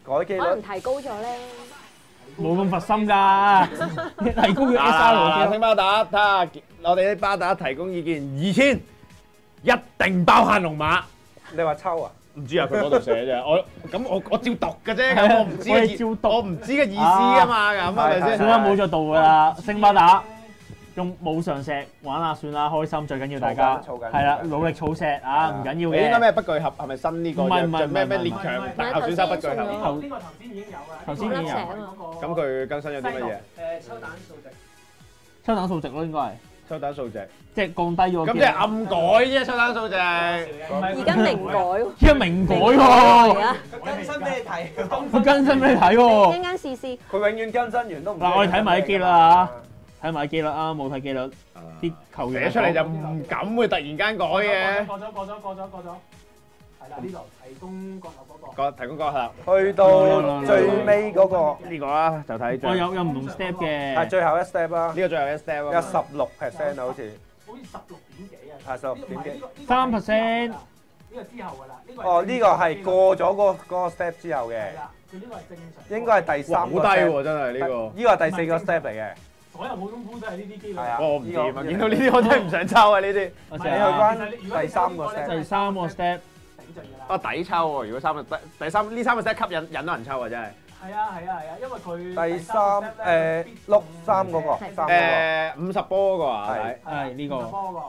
改機率可能提高咗咧。 冇咁佛心㗎，提高咗 S R 嗱，星巴打，睇下我哋啲巴打提供意見，二千一定包限龍馬。 你話抽啊？ 唔知啊，佢嗰度寫啫。我咁我我照讀嘅啫，咁我唔知嘅意， 照讀， 我唔知嘅意思㗎嘛，咁係咪先？ 算啦，冇再讀㗎啦，星巴打。用冇常石玩下算啦，開心最緊要大家係啦，努力儲石啊，唔緊要嘅。 應該咩不巨俠係咪新呢個？ 唔係唔係咩咩列強大校選手不巨俠？ 呢個頭先已經有㗎。 頭先已經有。 咁佢更新咗啲乜嘢？ 誒抽蛋數值。 抽蛋數值咯，應該係。 抽蛋數值。 即係降低咗。 咁即係暗改啫，抽蛋數值。 而家明改喎。 而家明改喎。 係啊。 更新俾你睇。 佢更新俾你睇喎。 陣間試試。 佢永遠更新完都唔。 嗱，我哋睇埋啲機率啊，睇埋機率啊，冇睇機率。啲球員寫出嚟就唔敢會突然間改嘅。 過咗過咗過咗過咗。係啦，呢度提供國立嗰個。 個提供個客。 去到最尾嗰個呢個啦，就睇。 我有有唔同 step 嘅。 係最後一 step 啦。 呢個最後一 step 有十六 percent 啊，好似。 好似十六點幾啊。 係十六點幾。 三 percent。 呢個之後㗎啦，呢個。 哦，呢個係過咗嗰嗰個 step 之後嘅。 係啦，佢呢個係正常。 應該係第三個 step。 好低喎，真係呢個。 呢個係第四個 step 嚟嘅。 所有普通鋪都係呢啲機率。 係啊。 我唔掂啊！見到呢啲我真係唔想抽啊！呢啲。 你去翻第三個 step。 第三個 step。 啊抵抽喎！如果三個第第三呢三個 step 吸引引到人抽啊！真係。 係啊係啊係啊，因為佢第三誒碌三嗰個，三嗰誒五十波嗰個啊， 係係呢個。 波個。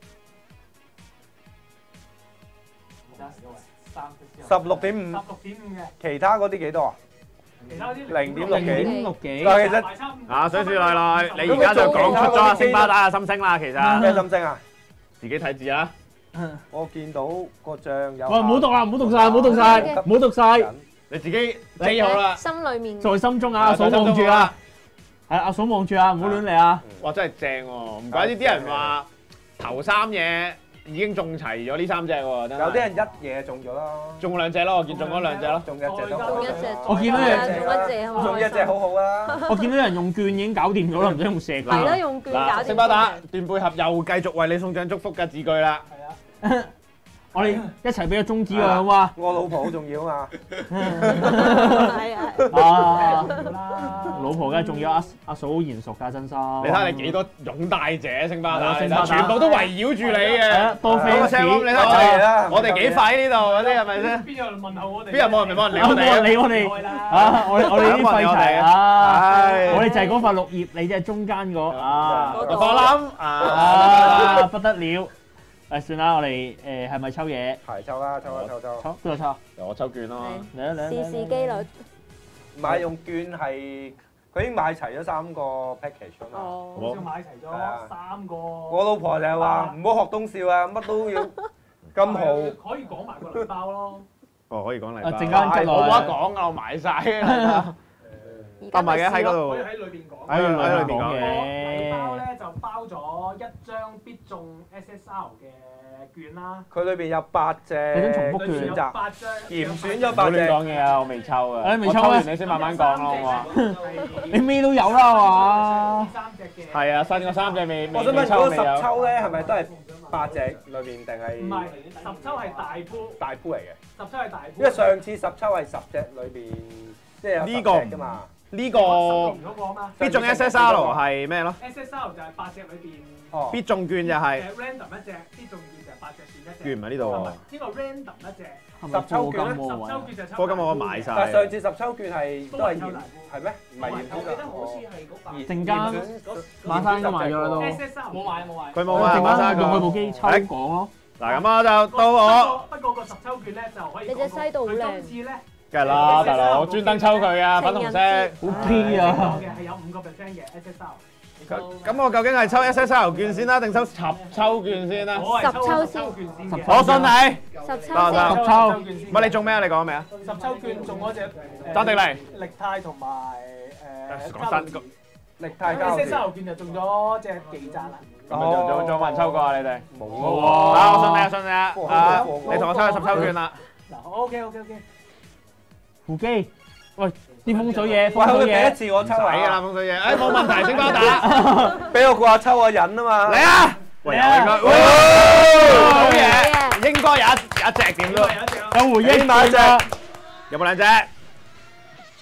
十六點五。 十六點五嘅。 其他嗰啲幾多啊？ 其他啲零點六幾。 零點六幾。 但係其實啊，水樹奈奈，你而家就講出咗星巴打嘅心聲啦，其實。 咩心聲啊？ 自己睇字啊！ 我見到個帳有。 喂，唔好讀啦，唔好讀晒，唔好讀晒，唔好讀晒。 你自己記好啦。 心裡面。 在心中啊，阿嫂望住啊。係阿嫂望住啊，唔好亂嚟啊。 哇！真係正喎，唔怪之啲人話頭三嘢已經中齊咗呢三隻喎，真係。 有啲人一嘢中咗啦。 中兩隻咯，我見中咗兩隻咯。 中一隻都好。 中一隻。 我見到人中一隻好。 中一隻好好啦。 我見到人用券已經搞掂咗啦，唔使用石。 係咯，用券搞掂。 星巴打段貝俠又繼續為你送上祝福嘅字句啦。 係啊。 我哋一齊俾個中指佢好嘛？ 我老婆好重要啊嘛。 係啊。 啊！老婆梗係重要，阿阿嫂好賢淑㗎，真心。 你睇下你幾多擁戴者，星巴打， 星巴打全部都圍繞住你嘅。 多 fans。 你睇下，我哋幾快呢度嗰啲係咪先？ 邊有人問候我哋？ 邊有冇人冇人理我哋？ 冇人理我哋啊！我我哋啲廢柴啊！我哋就係嗰塊綠葉，你就係中間個啊！ 我諗啊，不得了！誒算啦，我哋誒係咪抽嘢？ 係抽啦，抽啦，抽抽。 抽邊度抽？ 由我抽券咯。 嚟啊嚟啊！ 試試機率。 買用券係佢已經買齊咗三個 package 啊嘛。 哦。 好似買齊咗三個。 我老婆就係話唔好學東笑啊，乜都要咁豪。 可以講埋個禮包咯。 哦，可以講禮包。 陣間執落我冇得講啊，我買晒嘅。唔係嘅喺嗰度。 可以喺裏邊講。 喺裏邊講嘅。 禮包咧就包咗一張必中 S S R 嘅券啦。 佢裏邊有八隻重複券選擇， 八張。 嚴選咗唔好亂八隻。 講嘢啊！我未抽啊。 誒未抽啊我抽完你先慢慢講咯，好嘛？ 你咩都有啦係嘛？ 三隻嘅。 係啊，新嗰三隻未未我想問， 未抽未如果十有。 抽咧，係咪都係八隻裏邊定係？ 唔係，十抽係大鋪。 大鋪嚟嘅。 十抽係大鋪。 因為上次十抽係十隻裏邊，即係有十隻㗎嘛。 呢個必中 S S R 係咩咯 ？S S R 就係八隻裏邊。 哦。 必中券就係。 random 一隻，必中券就係八隻選一隻。 券唔係呢度喎。 呢個 random 一隻。 十抽券咧？ 十抽券就抽。 科金我買晒。 但係上次十抽券係都係驗係咩？唔係驗我記得好似係嗰八。 陣間馬生都買咗啦都。 S S R 冇買冇買。 佢冇啊！馬生用佢部機抽講咯。 嗱咁啊就到我。 不過個十抽券咧就可以。 你隻西道好靚。 今次咧。 梗係啦，大佬，我專登抽佢啊，粉紅色。 好 K 啊！ 係有五個 percent 嘅 S S R。 咁我究竟係抽 S S R 券先啦，定抽十抽券先啦？ 十抽先。 我信你。 十抽得得先。 十抽。 唔係你中咩啊？你講咩啊？ 十抽券中嗰隻丹迪尼。 力泰同埋誒。 講新。 力泰交。 S S R 券就中咗隻技讚啦。 咁啊，仲仲仲冇人抽過啊？你哋？ 冇喎。啊，我信你啊，信你啊！啊，你同我抽下十抽券啦。 嗱，OK OK OK。 扶機，喂，啲風水嘢， 喂， 風水嘢。 佢第一次我抽睇㗎啦，風水嘢。誒，冇問題，星巴打。 俾我過下抽下癮啊嘛。 嚟啊！喂，有應該，好嘢，應該有一有一隻點都。 有回應買隻。 有冇兩隻？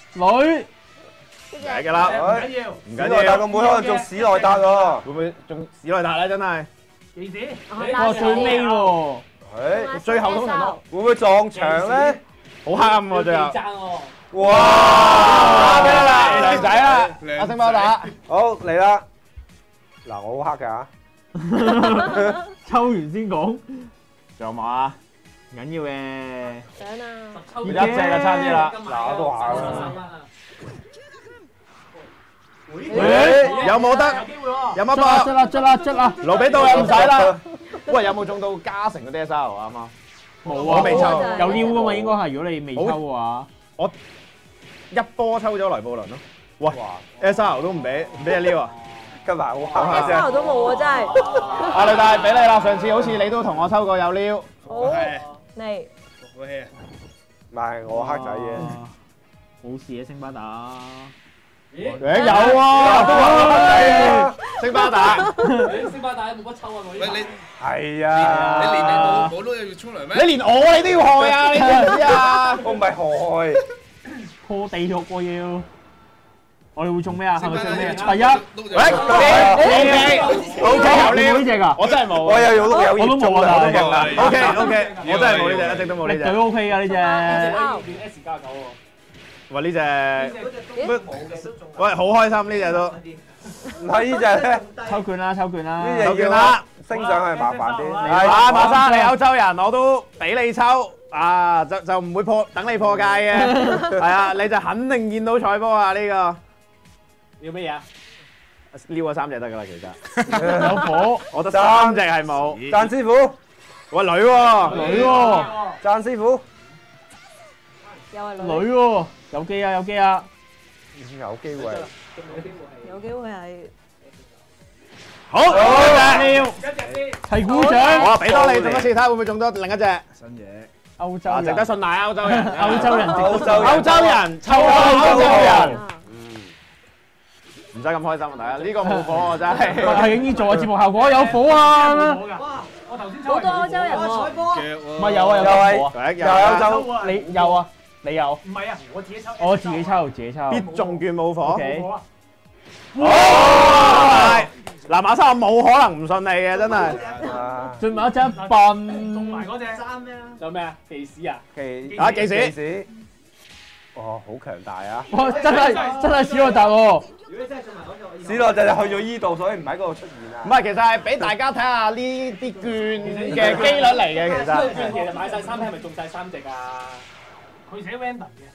女係㗎啦， 唔緊要， 唔史萊達個妹可能做史萊達喎。 會唔會中史萊達咧？真係記子， 哦最尾喎， 誒， 最後通常都會唔會撞牆咧？ 好黑暗喎，最後。 爭喎， 哇！ 打俾你啦，靚仔啦，阿星包打。 好嚟啦！嗱，我好黑㗎。 抽完先講， 仲有冇啊？ 唔緊要嘅。 想啊！ 一隻就差啲啦。 嗱，我都話啦。 誒，有冇得？ 有機會喎， 有乜捽啦捽波？ 啦捽啦捽啦， 盧比道又唔使啦。喂，有冇中到加成嘅 D S R 啊？啱啱。 冇啊， 我未抽有撩㗎嘛應該係，如果你未抽嘅話。 一波抽咗雷布倫咯。喂 ，S R 都唔俾，唔俾你撩啊！ 今日好黑一啊！真係收都冇啊，真係。 阿雷大俾你啦，上次好似你都同我抽過有撩。 好係嚟， 好氣啊！ 唔係我黑仔嘅。 冇事啊，星巴打。 誒有喎，星巴達。 你星巴達冇乜抽啊，我呢喂你係啊！ 你連你冇冇都要沖涼咩？ 你連我你都要害啊！你知唔知啊？ 我唔係害。 破地獄喎要。我哋會中咩啊？係咪中咩？第一， 喂，O K，O K，有撩呢隻㗎？ 我真係冇。 我又有碌有我都熱中冇啊， 啊！ 我都冇啊。 O K O K，我真係冇呢隻，一直都冇呢力隊隻。 O K 㗎呢隻。 S 加九喎。 哇！呢隻咦？ 喂好開心呢隻都。 唔係呢隻咧， 抽券啦，抽券啦。 呢隻抽券啦， 升上去麻煩啲。 啊馬生你歐洲人我都俾你抽啊，就就唔會破等你破戒嘅。係啊，你就肯定見到彩波啊呢個。 要乜嘢啊？ 撩咗三隻得㗎啦，其實。 有火， 我得三隻係冇。 贊師傅， 喂女喎， 女喎， 贊師傅， 又係女， 女喎，有機啊有機啊。 有機會。 有機會係好，兩隻。 撩， 一隻先， 齊鼓掌。 我俾多你中一次，睇下會唔會中多另一隻。 新嘢。 歐洲啊，值得人， 信賴歐洲人。 歐洲人， 歐洲歐洲人抽歐洲人， 啊， 唔使咁開心啊！大家呢個冇火啊，真係。 係已經做嘅節目效果有火啊！ 哇！我頭先抽好多歐洲人喎， 嘅唔係有啊有又係火啊！ 第一又係歐洲。 抽啊！ 你有啊？你有？ 唔係啊，我自己抽。 我自己抽，自己抽。 必中券冇火。 OK 好啊！ 哇！嗱，馬生我冇可能唔信你嘅，真係。 啊， 最尾一隻中笨埋。嗰隻三咩啊？仲有咩啊？技師啊？ 技啊技師技師，哦，好強大啊！ 哇！真係真係史萊達喎！ 如果你真係中埋嗰隻，我以後史萊就係去咗依度，所以唔喺嗰度出現啊。 唔係，其實係俾大家睇下呢啲券嘅機率嚟嘅，其實。 其實買晒三 pair 係咪中晒三隻啊？佢寫 random 嘅。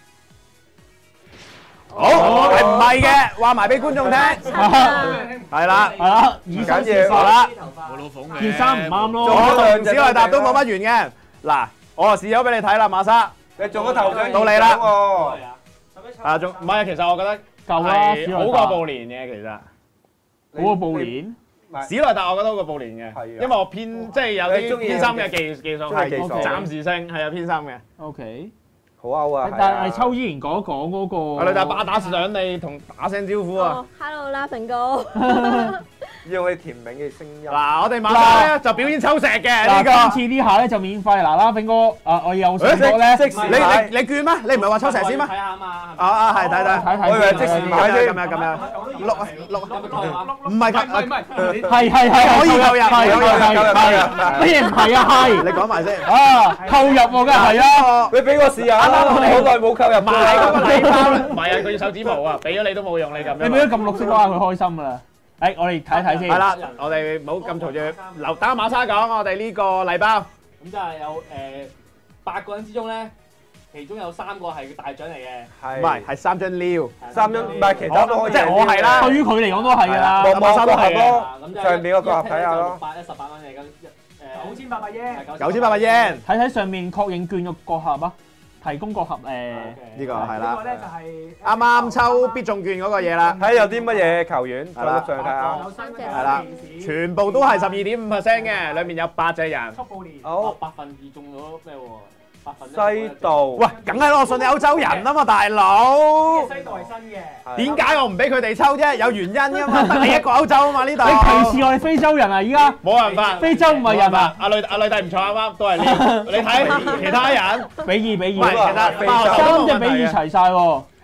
好，係唔係嘅？話埋俾觀眾聽。係啦， 係啦，以身試法。 好啦， 冇老馮嘅。 件衫唔啱咯。 我同史萊達都冇乜緣嘅。嗱，我啊試咗俾你睇啦，馬生。 你中咗頭獎到你啦喎。 啊，仲唔係啊？其實我覺得夠啦， 係好過布連嘅，其實。 好過布連。 史萊達我覺得好過布連嘅， 係啊因為我偏即係有你中意啲偏心嘅技技術係中意技術暫時性係有偏心嘅。 OK。 好歐啊！ 但係抽依然講一講嗰個。 阿女大巴打上你同打聲招呼啊！ 哦，Hello 啦，平哥， 要佢甜美嘅聲音。 嗱，我哋馬上咧就表演抽石嘅呢嗱， 個。 今次呢下咧就免費嗱啦，炳哥，啊，我有上誒過咧， 即時你買你你捐咩？你唔係話抽石先咩？ 睇下嘛。 啊啊係睇睇。 睇睇。 我以為即時買添咁樣咁樣。碌啊碌啊！唔唔係係唔係唔係， 係係係可以購入係可以購入係購入係係乜嘢唔係啊？係你講埋先。 啊，購入喎，梗係係啊。 你俾我試下啦，我好耐冇購入買嗰個禮包啦，唔係啊，佢要手指毛啊，俾咗你都冇用，你咁樣。 你俾咗咁綠色嘅話，佢開心噶啦。誒，我哋睇一睇先。 係啦，我哋唔好咁嘈住，留等馬沙講我哋呢個禮包。 咁即係有誒八個人之中咧，其中有三個係大獎嚟嘅。 係唔係，係三張撩。 三張，唔係其他都可以。 即係我係啦對於佢嚟講都係㗎啦。 望望個盒咯， 啊咁就上面嗰個盒睇下咯。 八一十八蚊嚟咁誒九千八百耶， 九千八百 yen， 睇睇上面確認券嘅個盒啊，提供個盒誒。 呢個係呢啦個。咧就係啱啱抽必中券嗰個嘢啦， 睇下有啲乜嘢球員，再係啦碌上去睇下。 有三隻係啦全部都係十二點五 percent 嘅，裡面有八隻人。 速報年， 好， 百分二中咗咩喎？百分一西道。 喂，梗係咯，我信你歐洲人啊嘛，大佬。 西道係新嘅， 點解我唔俾佢哋抽啫？有原因㗎嘛，得你一個歐洲啊嘛呢度。 你歧視我哋非洲人啊！而家冇辦法， 非洲唔係人啊！ 阿女阿女弟唔錯啱啱，都係呢。你睇其他人， 比二比喂， 二， 其實非洲三隻比二齊晒喎。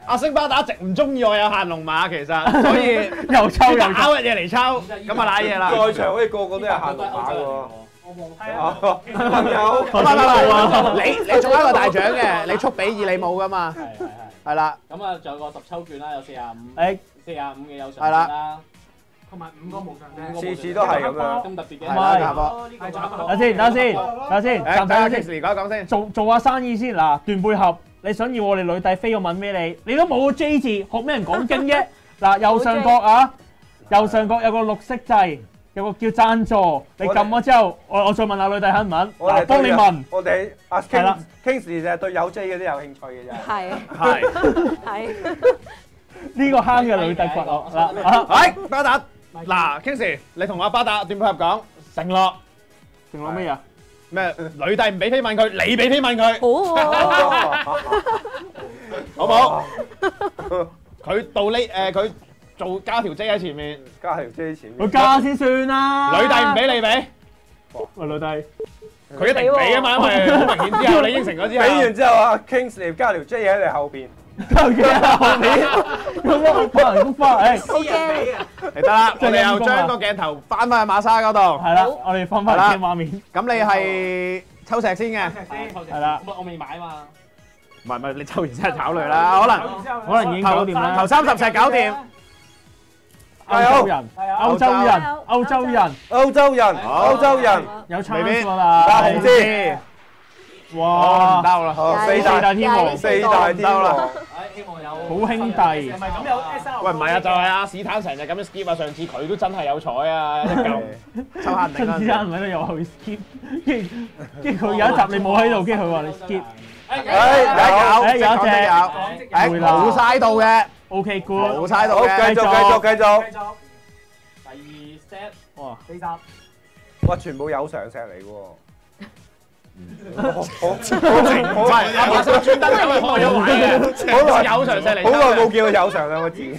阿星巴打直唔中意我有限龍馬，其實所以又抽又搞嘅嘢嚟抽，咁啊賴嘢啦。 在場好似個個都係限龍馬喎。 我冇係啊， 朋友， 唔係唔係啊！你你中一個大獎嘅，你速比二你冇噶嘛？ 係係係。 係啦。 咁啊，仲有個十抽券啦，有四廿五， 誒四廿五嘅有上係啦啦， 同埋五個無上嘅， 次次都係咁樣。 咁特別嘅。 係啦，下波。 係仲有一個等先，等先，等先， 誒， 暫等下停 Kingsley 講一講先。 做做下生意先嗱，斷背盒，你想要我哋女帝飛個吻俾你，你都冇個 J 字，學咩人講經啫？嗱，右上角啊，右上角有個綠色掣，有個叫贊助，你撳咗之後，我我再問下女帝肯唔肯？嗱，幫你問。 我哋阿 King Kingsley 就係對有 J 嗰啲有興趣嘅啫。 係係。 係。 呢個坑嘅女帝掘我嗱啊！ 誒，巴打嗱 Kingsley，你同阿巴打點配合講承諾承諾乜嘢？ 咩？女帝唔俾飛吻佢，你俾飛吻佢， 好。 好冇？佢到呢誒，佢做加條 J 喺前面， 加條 J 前面。 佢加先算啦。 女帝唔俾你俾， 喂女帝， 佢一定俾啊嘛，因為好明顯之後你應承咗之後。 俾完之後啊 ，Kingsley 加條 J 喺你後邊。 加嘅後面，咁我幫人菊花，誒。 好驚。 嚟得啦，我哋又將個鏡頭翻返去馬莎嗰度。 係啦，我哋翻返嚟嘅畫面。 咁你係抽石先嘅， 係啦。 我我未買啊嘛。 唔係唔係，你抽完先考慮啦，可能可能已經搞掂啦。 頭三十石搞掂。 歐洲人，歐洲人，歐洲人， 歐洲人，歐洲人， 有參過啦。 大紅知， 哇， 唔得啦， 四大天王， 四大天王， 誒，希望有好兄弟。 係咪咁有 S L？ 喂，唔係啊，就係阿史坦成日咁樣 skip 啊，上次佢都真係有彩啊，一嚿抽下定啦。 陳子欣喺度又話佢 skip，跟住跟住佢有一集你冇喺度，跟住佢話你 skip。 誒有， 誒有一隻誒冇嘥到嘅 ，OK good， 冇嘥到好， 嘅， 繼續繼續繼續。 繼續第二 set， 哇， 四十。 哇，全部有常石嚟嘅喎。好， 唔係阿馬叔專登走去開咗位嘅， 好耐有常石嚟， 好耐冇見到有常兩個字。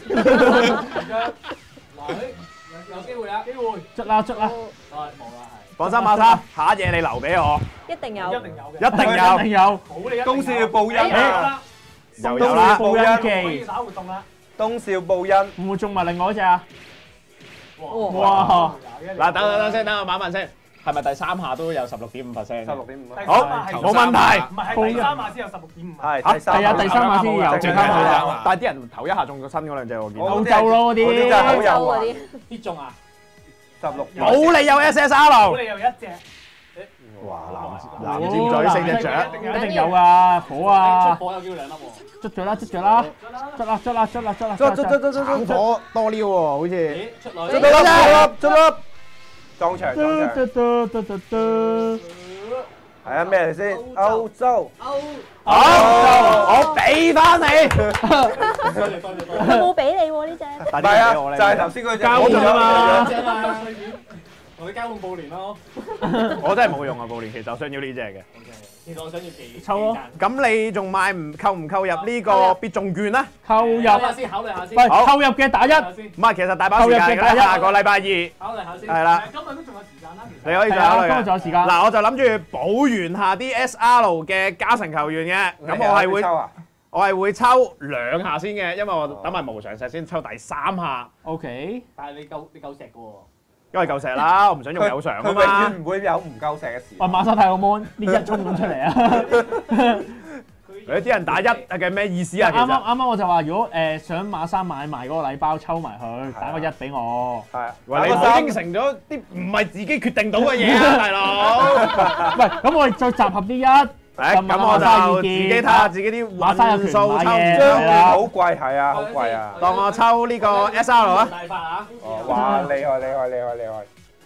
嗱，有有機會啦，機會， 捽啦捽啦， 哦冇啦係。 放心馬莎，下一嘢你留俾我， 一定有。 一定有嘅。 一定有， 一定有， 好你一定有。 東少報恩啊！ 又有啦， 報恩記， 打活動啦。 東少報恩， 會唔會中埋另外一隻啊？ 哇！ 哇！ 嗱，等等等先，等我問一問先，係咪第三下都有十六點五 percent？ 十六點五啊。 好，冇問題。 唔係係第三碼先有十六點五啊。 係第三， 係啊，第三碼先有， 最啱佢啦。 但係啲人頭一下中咗新嗰兩隻我見到， 歐洲咯嗰嗰啲真係好啲， 有啊！ 啲。 必中啊！ 十六冇理由 S S R。 好你又一隻。 哇！ 藍藍箭嘴四隻雀， 一定有啊，火啊！ 出火有機會兩粒喎。 捽咗啦，捽咗啦，捽啦，捽啦，捽啦，捽啦， 捽捽捽捽捽捽火多撩喎，好似。 咦，出女。 捽到粒，捽粒，撞牆撞牆。 嘟嘟嘟嘟嘟， 係啊，咩嚟先？歐洲。 好，我俾翻你。 多謝多謝多謝。 佢冇俾你喎呢只。 唔係啊，就係頭先嗰隻交換啊嘛正啊！同你交換布連咯。 我真係冇用啊，布連，其實我想要呢隻嘅。 OK，其實我想要幾抽咯。 咁你仲買唔購唔購入呢個必中券咧？ 購入， 考慮下先，考慮下先。 喂， 好購入嘅打一， 考慮下先， 唔係，其實大把時間㗎啦，下個禮拜二係考慮下先。 啦， 今日都仲有時間啦，其實。 你可以再係啊， 考慮嘅今日仲有時間。 嗱，我就諗住補完下啲 S R 嘅加成球員嘅，咁我係會我係會抽兩下先嘅，因為我等埋無常石先抽第三下， OK， 但係你夠你夠石嘅喎。 因為夠石啦，我唔想用有常啊佢永嘛。 遠唔會有唔夠石嘅時。 喂，馬莎太個 mon 呢一衝咁出嚟啊！ 有啲人打一係咩意思啊？其啱啱實啱啱我就話，如果誒想馬莎買埋嗰個禮包抽埋佢，打個一俾我。 係啊， 喂，你唔好應承咗啲唔係自己決定到嘅嘢啊，大佬。 喂，咁我哋再集合啲一。 誒，咁我就自己睇下自己啲馬莎有權運數抽唔買嘅張抽券好貴，係啊，好貴啊。 當我抽呢個 S R 啊。 大法啊！ 哦，哇！厲害厲害厲害厲害！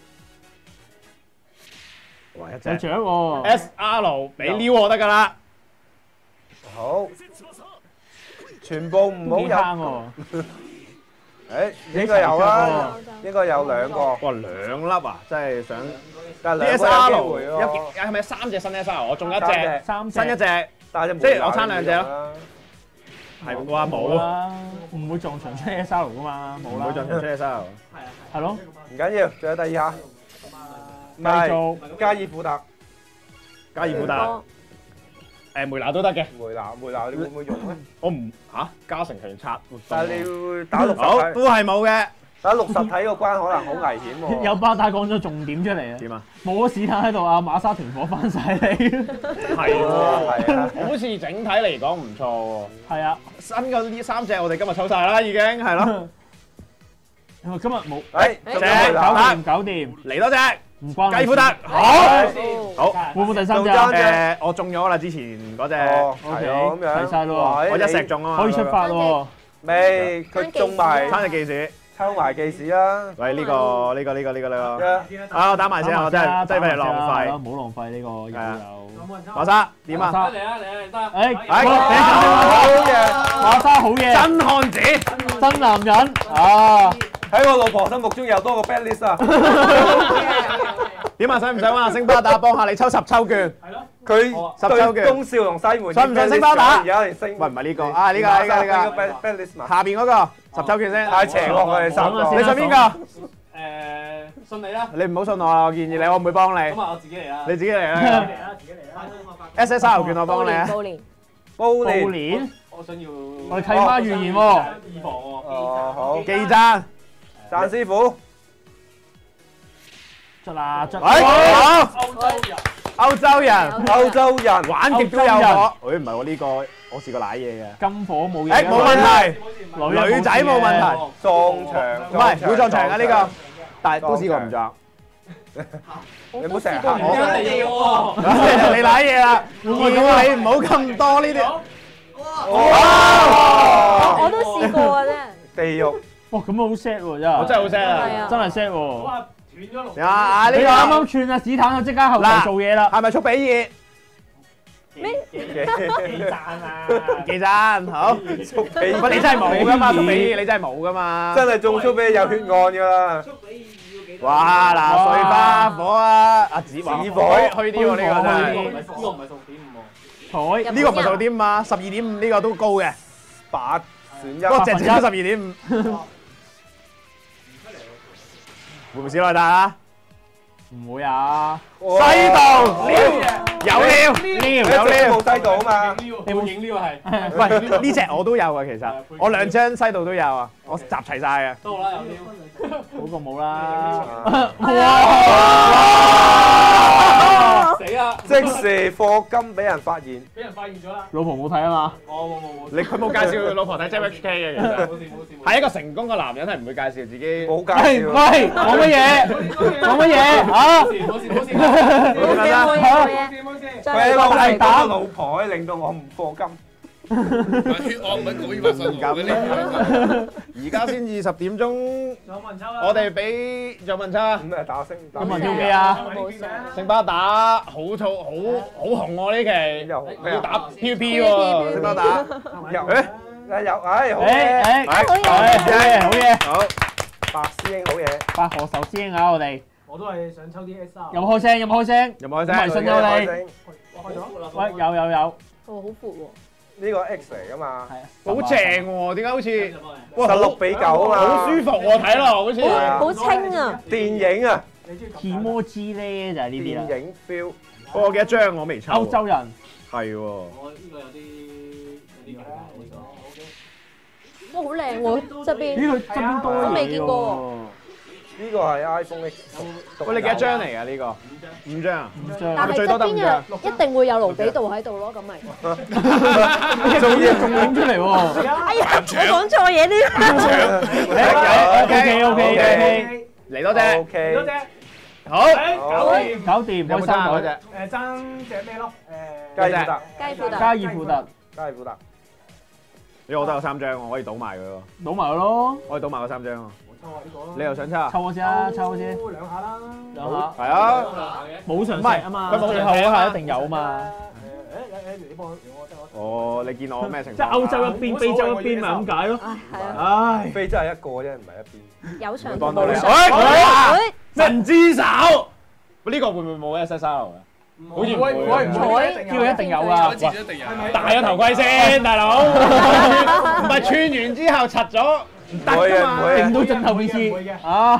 哇，一有隻獎喎。 S R 俾撩我得㗎啦。 好，全部唔好幾有。 慳喎。 誒，應該有啦，應該有兩個。 哇，兩粒啊！真係想但係 D 兩 S 個 R 有機會有咯。 幾係咪三隻新 S R？我中一三隻隻， 三隻新一隻但係即係我差兩隻咯咯。 係話冇啊， 啦，唔會撞牆出 S R 噶嘛，冇啦。 唔會進出 S R。 係咯， 唔緊要，仲有第二下。唔繼係續。 加爾富特。 加爾古達， 誒梅拿都得嘅。 梅拿梅拿你會唔會用咧？ 我唔嚇加成強拆活動但係你喎。 要打六十好， 體， 都係冇嘅。 打六十體個關可能好危險喎。 有巴打講咗重點出嚟啊！ 點啊？ 冇咗史坦喺度啊，馬沙停火翻晒你。 係喎， 係啊， 好似整體嚟講唔錯喎。 係啊， 新嘅呢三隻我哋今日抽晒啦，已經係咯。 今日冇， 誒， 正搞掂搞掂， 嚟多隻唔關雞夫特，好，好。 會唔會第三隻中啊？ 誒，我中咗啦，之前嗰隻， 哦， OK， 係啊，咁樣齊晒咯喂我一石中啊嘛。 可以出發喎。 未，佢中埋餐隻記士， 抽埋記士啦。 喂，呢個呢個呢個呢個呢個， 啊啊，我打埋先啊，我真係真係俾你浪費。 唔好浪費呢個有係啊有。 冇人抽馬沙點啊？ 嚟啊嚟啊嚟啊！ 誒， 哎好嘢！ 馬沙好嘢， 真漢子， 真男人啊！ 喺我老婆心目中又多個 bad list 啊！ 點啊？使唔使揾阿星巴打幫下你抽十抽券？ 係咯， 佢十抽拳對東少同西門， 信唔信星巴打而家連星喂，唔係呢個啊，呢個呢個呢個 bad bad list 嘛， 個，下邊嗰個十抽券先。 太邪惡我哋三個。 你信邊個？ 誒，信你啦。 你唔好信我啦，我建議你，我唔會幫你， 咁啊，我自己嚟啦。 你自己嚟啦。 自己嚟啦，自己嚟啦。 S S R 券我幫你啊。 報年煲布年年， 我想要。 我哋契媽預言喎。 二房喎。 哦好， 記讚， 贊師傅， 出啦出。 喂，好， 歐洲人。 歐洲人歐洲人玩極都有火。誒唔係喎，呢個我試過舐嘢嘅。 金火冇嘢。 誒冇問題， 女女仔冇問題， 撞牆， 唔係會撞牆嘅呢個，但係都試過唔撞。 你唔好成日嚇而我。 家你喎。 你舐嘢啦，叫你唔好咁多呢啲。 哇！ 我都試過啊，真係。 地獄， 哇咁好 sad 喎真係。 我真係好 sad 啊！ 係啊真係 sad 喎。 哇，斷咗龍。 啊啊呢你啱啱個串啊史坦就即刻後台做嘢啦。 係咪速比熱？ 幾讚啊！ 幾讚好。 速比喂，你真係冇噶嘛？速比熱你真係冇噶嘛？ 真係中速比有血案㗎啦！ 哇嗱，碎花火啊！阿子華紫火去啲喎呢個真係。 呢個唔係數點五喎。 彩呢個唔係數點嘛，十二點五呢個都高嘅， 八選一， 嗰個隻隻都十二點五。會唔會少內達啊？ 唔會啊。 西道料有料， 一有料。 直都冇西道啊嘛。 你會影呢個係？ 喂，呢隻我都有啊，其實我兩張西道都有啊，我集齊晒嘅。 都好啦，有料。 好過冇啦。 哇！ 死啦！ 即時課金俾人發現， 俾人發現咗啦。 老婆冇睇啊嘛。 我冇冇冇。 你佢冇介紹佢老婆睇 J H K 嘅，其實冇事冇事。 係一個成功嘅男人係唔會介紹自己。 冇介喂紹。 喂，講乜嘢？講乜嘢？嚇？ 冇事冇事冇事。 冇嘢冇嘢冇事。 再佢嚟係打打老婆，可以令到我唔課金。 血案唔係咁發生㗎，呢而家先二十點鐘， 仲有冇人抽啊？ 我哋俾仲有問差。 咁誒打星，打有冇人星要機啊？ 冇事。 星巴打好燥，好好紅喎呢期， 又要打 P V P 喎，星巴打。 又誒誒有，唉好誒嘢， 誒，好嘢好嘢。 好， 白師兄好嘢。 八河壽師兄啊，我哋我都係想抽啲 S R。 有冇開聲？有冇開聲？ 有冇開聲？ 唔係信咗你。 開咗。 喂，有有有。 哦，好闊喎。 呢個 X 嚟㗎嘛， 係啊。 好正喎，點解好似哇十六比九啊嘛， 好舒服喎睇落好似。 好好清啊！ 電影啊， 你中意鐵魔之咧就係呢啲啦。 電影 feel， 我記得張我未抽。 歐洲人。 係喎。 我呢個有啲有啲假呢個。 哇，好靚喎側邊。 呢個側邊多嘢我未見過呢個係 iPhone X。 喂，你幾多張嚟㗎呢個？五張啊？ 五張。 但係最多得五側邊張又一定會有盧比度喺度咯，咁咪。 仲要仲影出嚟喎。 哎呀，我講錯嘢添。 O K O K O K。 嚟多隻。 OK， 多隻。 好。 搞掂。 搞掂， 有冇爭嗰隻？ 誒爭隻咩咯？誒。 加爾特， 雞褲加爾富特， 加爾富特， 咦，我都有三張，我可以賭埋佢喎， 賭埋佢咯。 可以賭埋嗰三張喎。 我抽下呢個咯。 你又想抽啊？ 抽我先啦，抽我先。 抽兩下啦。 兩下。 係啊。 冇常識啊嘛， 唔係佢冇最後嗰下一定有嘛。 誒誒誒，你幫我，我得我。 哦，你見我咩情況？ 即係歐洲一邊，非洲一邊咪咁解咯。 唉，係啊， 唉， 飛真係一個啫，唔係一邊。 有場幫到你。 冇場。 喂， 喂神之手。呢個會唔會冇 S S R 啊？好似唔會。 呢個一定有啊。 個一定有。 戴咗頭盔先，大佬。唔係串完之後拆咗唔得㗎嘛。 勁到盡頭件事啊！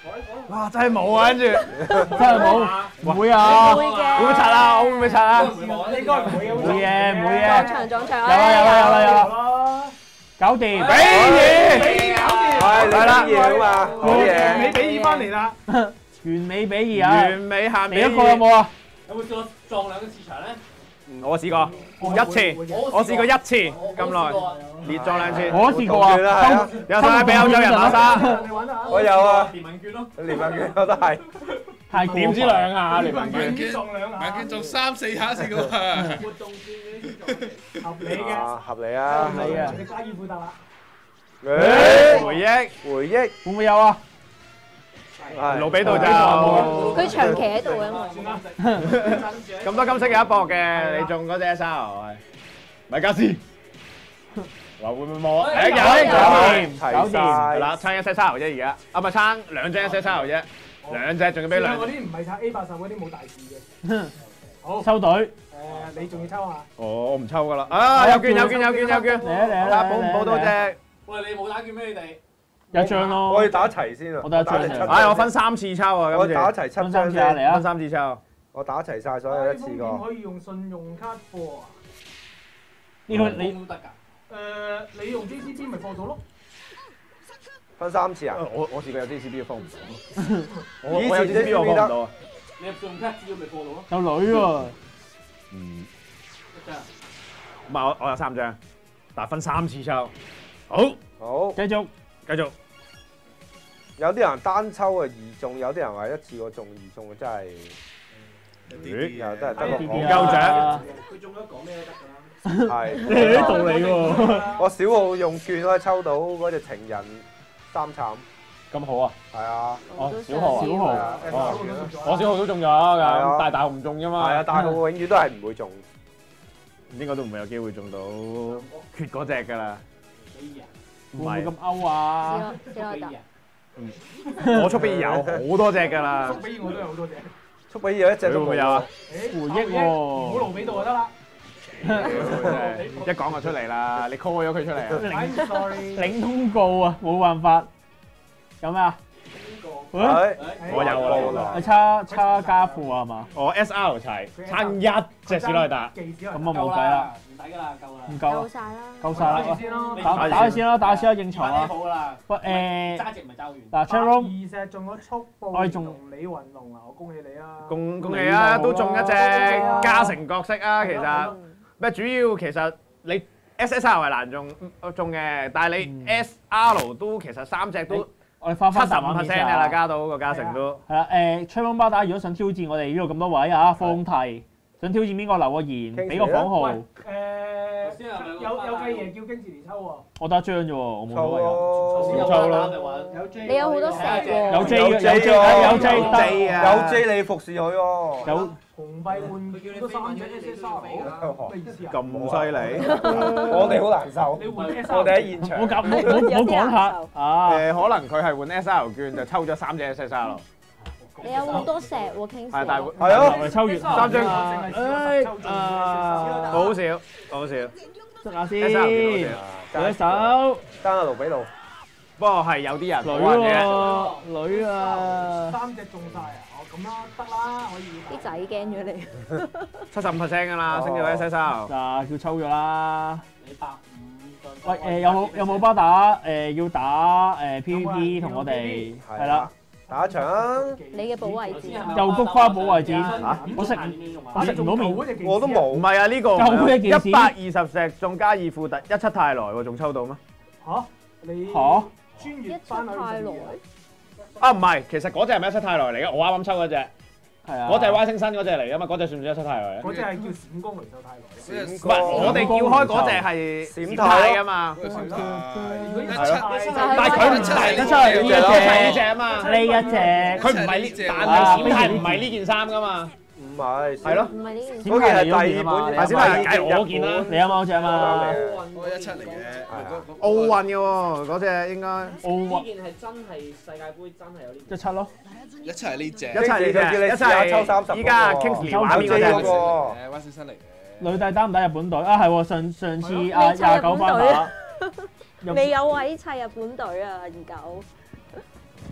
哇！真係冇啊，跟住真係冇，唔會啊！ 會嘅。 會唔會拆啊？我會唔會拆啊？ 應該唔會嘅， 唔會嘅，唔會撞嘅。 牆撞牆。 有啦有啦有啦有啦， 啦。 搞掂。 比爾， 係係啦你嘢啊嘛，好你嘢。 比爾翻嚟啦。 完美比爾啊！ 完美下面你一個有冇啊？ 有冇試過撞兩個市場咧？ 我試過一次，我試過一次咁耐，連撞兩次。 我都試過啊！ 有晒俾歐洲人馬莎， 你玩下。 我有啊， 連文券咯。 連文券我都係。 太過點知兩下連文券？ 文件撞兩下。 文件中三四下先噶嘛。 活動券嗰啲合理嘅。 啊，合理啊。 合理啊你加爾富特啦。 誒， 回憶回憶會唔會有啊？ 係盧比度就佢長期喺度嘅嘛。 算啦。 咁多金色有一搏嘅，你中嗰隻 S R 係米加斯，話會唔會摸？誒有搞有掂，搞掂。 係啦，撐一 S R 啫而家，啊唔係撐兩張 S R 啫，兩隻仲要俾兩嗰。啲唔係拆 A 八十嗰啲冇大事嘅。好。 收隊。 誒，你仲要抽下？ 哦，我唔抽噶啦。啊，有券有券有券有券， 嚟啊嚟啊嚟啊！ 睇下補唔補到啫。 喂，你冇打券咩？你哋有張咯。 我要打齊先啊！ 我打一張齊七張唉，我分三次抽啊， 我今次打齊七張分三次啊嚟先， 啊分三次抽。 我打齊晒所有一次過。 可以用信用卡貨啊？ 呢個你都得㗎。 誒，你用 J C B 咪貨到咯？ 分三次啊！ 我我試過有 J C B 都放唔到，我以前我有 J C B 我放唔到啊。 你入信用卡只要咪貨到咯。 有女喎。 嗯， 一張。 唔係我我有三張，但係分三次抽。好， 好， 繼續。 繼續。 有啲人單抽啊二中，有啲人話一次過中二中，真係又真係得個啲講。 夠獎。 佢中咗講咩都得㗎啦。 係。 你啲道理喎。 我小號用券可以抽到嗰隻情人三慘， 咁好啊？ 係啊， 哦，小號啊，小號係啊啊。 ，S 號券咯我小號都中咗啊㗎，但係大號唔中㗎嘛。 係啊，大號永遠都係唔會中。 應該都唔會有機會中到缺嗰隻㗎啦。 比爾啊， 唔會唔會咁係， 歐啊？ 知咯，知咯得。 我出邊有好多隻㗎啦。 速比爾我都有好多隻。 速比爾一隻你會都冇唔會有啊？ 誒， 回憶喎唔好盧比度就得啦。 一講就出嚟啦，你 call 咗佢出嚟啊！ I'm sorry。 領通告啊，冇辦法。有咩啊？喂， 係， 我有啊係差差加負啊係嘛？ 我 S R 齊，差一隻史萊達。 咁啊冇計啦， 唔抵㗎啦，夠啦。 唔夠啊， 夠晒啦。 夠晒打住啦。 先咯。 打打佢先啦，打佢先啦，應酬打啊。 好啦。 喂誒， 揸直咪揸完。 嗱 chat room 二石中咗速報我哋仲同李雲龍啊！我恭喜你啊！ 恭恭喜啊！都中一隻加成角色啊！其實咩主要其實你 S S R 係難中中嘅，但係你 S R 都其實三隻都我哋翻七十五翻大畫面 percent 嘅啦，加到個加成都。 係啦，誒 c h a m 巴打，如果想挑戰我哋呢度咁多位啊，放題，想挑戰邊個留個言，俾個房號， 喂，誒有有計爺叫經治嚟抽喎。 我得一張啫喎，我冇抽所謂㗎。 咯， 少抽咯有 J。 你有好多石喎。 有 J 嘅，有 J J， 喎有 J 得。 J 啊有 J 你服侍佢喎。 有紅幣換嗰三隻 S S R 咩意思啊？ 咁犀利？ 我哋好難受你，換 S R。 我哋喺現場。 冇夾，冇冇冇講下啊！ 誒，可能佢係換 S R 券就抽咗三隻 S S R 咯。 你有好多石喎，傾係，但係係啊我哋抽完三張淨係試過抽中 S S R。 好少，好少。 出下 S R 券先， 好少。 舉手， 單阿盧比路， 不過係有啲人女好玩嘅。 喎，女啊！ 三隻中晒啊！哦咁啦，得啦，可以。 啲仔驚咗你。 七十五 percent 㗎啦，升咗 S S R。 嗱，叫抽咗啦。 你百五喂誒，有冇有冇巴打誒要打誒 P V P 同我哋係啦， 打一場啊！ 你嘅保衞戰。 又菊花寶慧戰嚇我食我食唔到面， 我都唔冇。 係啊，呢個就嗰一件事一百二十石中加爾富特一七泰來喎，仲抽到咩？ 嚇你嚇專一出業班太耐。 啊，唔係，其實嗰隻係咪一七泰來嚟嘅？我啱啱抽嗰隻， 係啊， 嗰隻 Y 星新嗰隻嚟㗎嘛，嗰隻算唔算一七泰來咧？ 嗰隻係叫閃光雷獸太來。 唔係，我哋叫開嗰隻係閃泰㗎嘛。 如果一係咯出但係佢唔係一出嚟呢一隻呢隻啊嘛， 呢一隻， 佢唔係呢，但係閃泰唔係呢件衫㗎嘛。 唔係， 係咯。 唔係呢件事。 嗰件係第二本， 係閃泰係我件啦。 你啱啱嗰隻啊嘛， 我一七嚟嘅， 奧運嘅喎，嗰隻應該奧運呢件係真係世界盃真係有呢一七咯， 一七係呢隻， 一七呢隻， 叫你試下抽三十一七依家個喎 Kingsley 抽畫面嗰隻有 J 嗰個誒灣先生嚟嘅。 女帝打唔打日本隊啊？係喎，上上次啊你砌廿九班日本隊打， 未有位砌日本隊啊，二九。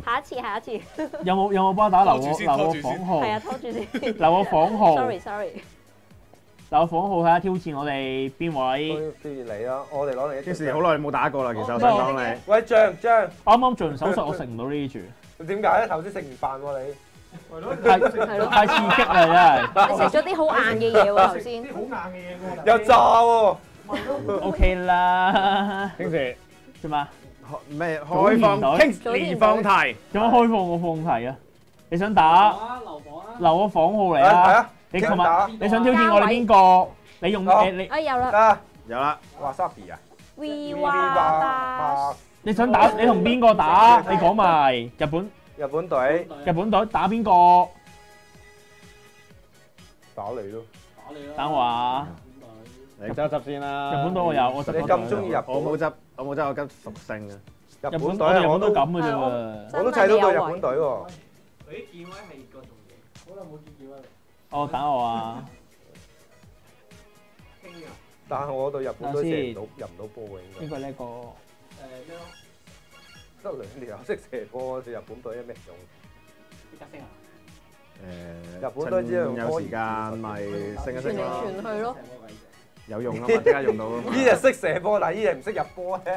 下一次，下一次。 有冇有冇巴打留拖住先我留我拖住先房號？ 係啊，拖住先。 留我房號。 Sorry，sorry。 留我房號睇下挑戰我哋邊位？ 不如你啦，我哋攞嚟一天使好耐冇打過啦，其實我想講你。 喂，張張， 啱啱做完手術，我食唔到呢啲住。 點解咧？頭先食完飯喎你。 係咯， 太係咯太刺激啦， 你食咗啲好硬嘅嘢喎頭先。 啲好硬嘅嘢喎。 有炸喎。 真係。O K 啦。 天使做咩？ 咩開放？Kingsley 放題。 做乜開放我放題啊？你想打？ 留房啊！ 留我房號嚟係啊！ 啊， 你琴打日你想挑戰我哋邊個？你用誒你啊有啦。 得有啦。 wasabi 啊 We 哇巴。 你想打？你同邊個打？你講埋日本日本隊日本隊打邊個？ 打你咯。 打你啦！ 等我啊！ 你執一執先啦。 日本隊我有，我執你咗咁中意日本？ 我冇執，我冇執，我跟屬性啊。 日本日本隊啊我都隊日本都咁嘅啫喎。 我都砌到對日本隊喎。 佢啲劍威係個重點。 好耐冇見咗啦。 哦，等我啊！ 傾啊！ 但係我對日本隊射唔到入唔到波嘅應呢個呢個誒咩咯？ 該。得兩條識射波對日本隊有咩用？ 啲格星啊！ 誒， 日本隊只係用有時間咪升一升傳嚟咯， 傳去咯。 有用啊嘛，即刻用到啊嘛。 呢隻識射波，但係呢隻唔識入波咧。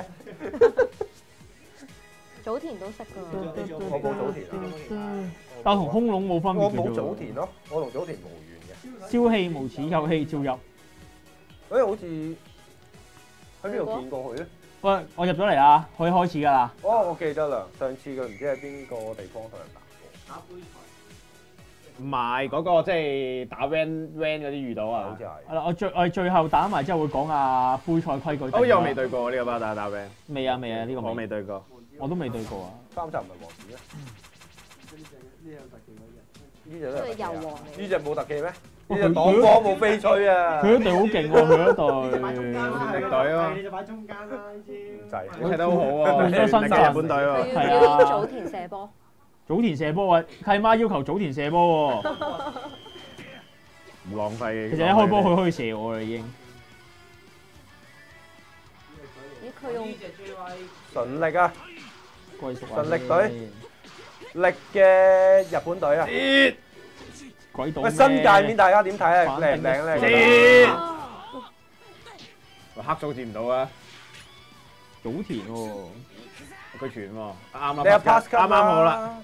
早田都識㗎。 我冇早田啊。 但同空龍冇分別我冇嘅啫喎。 早田咯，我同早田無緣嘅。 朝氣無恥，有氣照入。 誒，好似喺邊度見過佢咧？ 喂，我入咗嚟啦，可以開始㗎啦。 哦，我記得啦，上次佢唔知喺邊個地方同人打過。 打杯賽。 唔係嗰個即係打 van van 嗰啲遇到啊好似，係。 係啦，我最我哋最後打埋之後會講下杯賽規矩。 好似我未對過呢個巴打打 van， 未啊未啊，呢個我未對過。 我都未對過啊。 三集唔係王子咩？ 呢有特技嗰隻。 呢隻都係特技啊呢隻油王嚟呢隻冇特技咩？呢哇隻擋波冇飛吹啊！ 佢一隊好勁喎，佢一隊。 力隊啊嘛你就擺中間啦呢招。 唔制。 你睇得好好喎， 好多新陣日本隊喎。 佢要係啊表演早田射波。 早田射波啊！契媽要求早田射波喎。 唔浪費。 其實一開波佢可以射我啦已經。 咦佢用呢隻 J Y 純力啊！ 貴屬純力隊力嘅日本隊啊！喂， 鬼島咩新界面大家點睇啊？靚唔靚咧？ 知黑組接唔到啊！ 早田喎。 佢傳喎，啱你有啱 pass 啱啱好啦。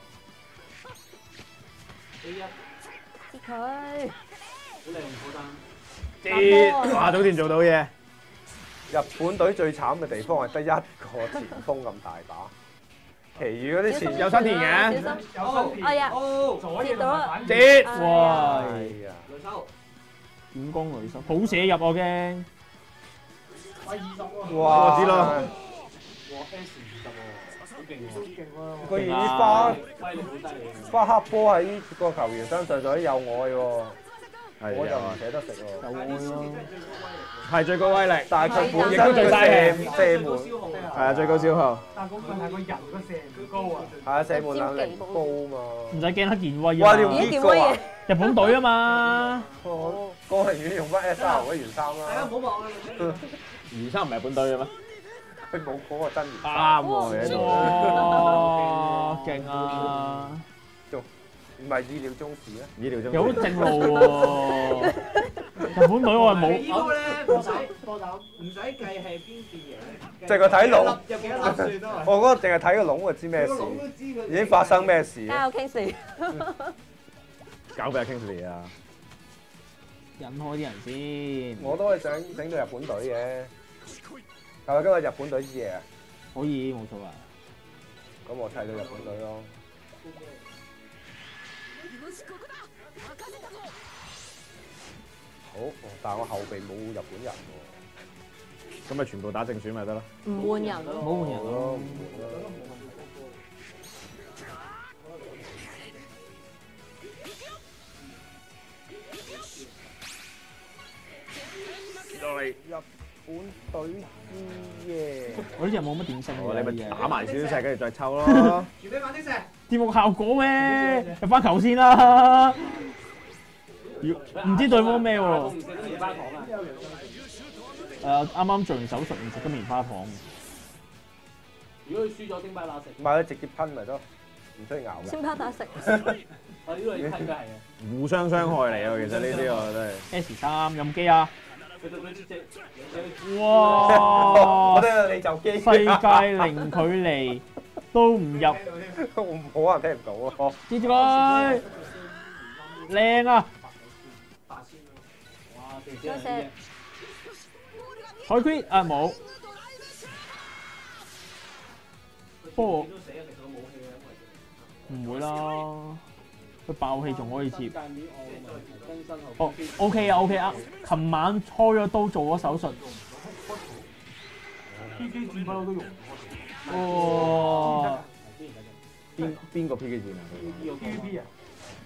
A 一， 接佢。 好靚好單。 知，哇！早田做到嘢。 日本隊最慘嘅地方係得一個前鋒咁大把，其餘嗰啲前有新田嘅。 小心。 有分別。 哎呀， 哦，左翼同埋反知。 哇！ 係啊， 雷收。 遠光雷手，好射入我驚。 喂二十喎。 哇！ 我知咯。 哇 S 二十喎，好勁喎。 都勁喎。 佢而花威力好犀利。 花黑波喺個球員身上就有愛喎， 係我就唔啊， 捨得食喎。 有愛咯。 係最高威力， 但係佢本亦都最身嘥氣射射門消耗係啊，最高消耗。 但係嗰個係個人個射唔高啊。 係啊，射門能力高唔嘛。 使驚黑健威哇！ 啊嘛！ 你用呢咦件威嘢？ 日本隊啊嘛。 我我寧願用翻 S R 嘅原衫大家啦， 唔好話我。 二三唔係本隊嘅咩？ 佢冇嗰個真原衫。 啱喎，喺度。 哇！勁啊！ 唔係意料中事啊！ 醫療中。 有好正路喎。日本隊我係冇。 呢個咧唔使波膽，唔使計係邊邊贏。 淨係睇籠有幾多粒算都係。 我覺得淨係睇個籠就知咩事，已經發生咩事啊！ 加油 Kingsley。 搞俾阿 Kingsley 啊！ 引開啲人先。 我都係想整到日本隊嘅，係咪今日日本隊啲嘢啊？ 可以冇錯啊。 咁我砌到日本隊咯。好，但係我後備冇日本人喎。 咁咪全部打正選咪得咯。 唔換人咯。 冇換人咯， 咯唔。換啦。 落嚟。 日本隊啲嘢。 我呢隻冇乜點升哦， 嘅。 你咪打埋少少石，跟住再抽咯。 全隊反擊射。 節目效果咩？入翻球先啦。唔知對方咩喎？ 唔食得棉花糖啊！ 誒，啱啱做完手術，唔食得棉花糖。 如果佢輸咗，丁巴拉食。 唔係，佢直接噴咪得。 唔需要咬嘅。 先拋打食。 我呢個你睇嘅係嘅。 互相傷害嚟啊！其實呢啲我真係。 S 三有冇機啊？ 佢對佢隻哇！ 我哋你就機。 世界零距離都唔入， 冇可能聽唔到咯。 接住佢，靚啊！ 八千咯。哇！ 多謝。 海 crit 啊冇，不過都死啊！食到武器啊，因為唔會啦，佢爆氣仲可以接。 界面我更新後。 哦，OK 啊 OK 啊，琴晚開咗刀做咗手術。 P K 戰不嬲都用。 哇！ 邊邊個 P K 戰啊 P V P 啊？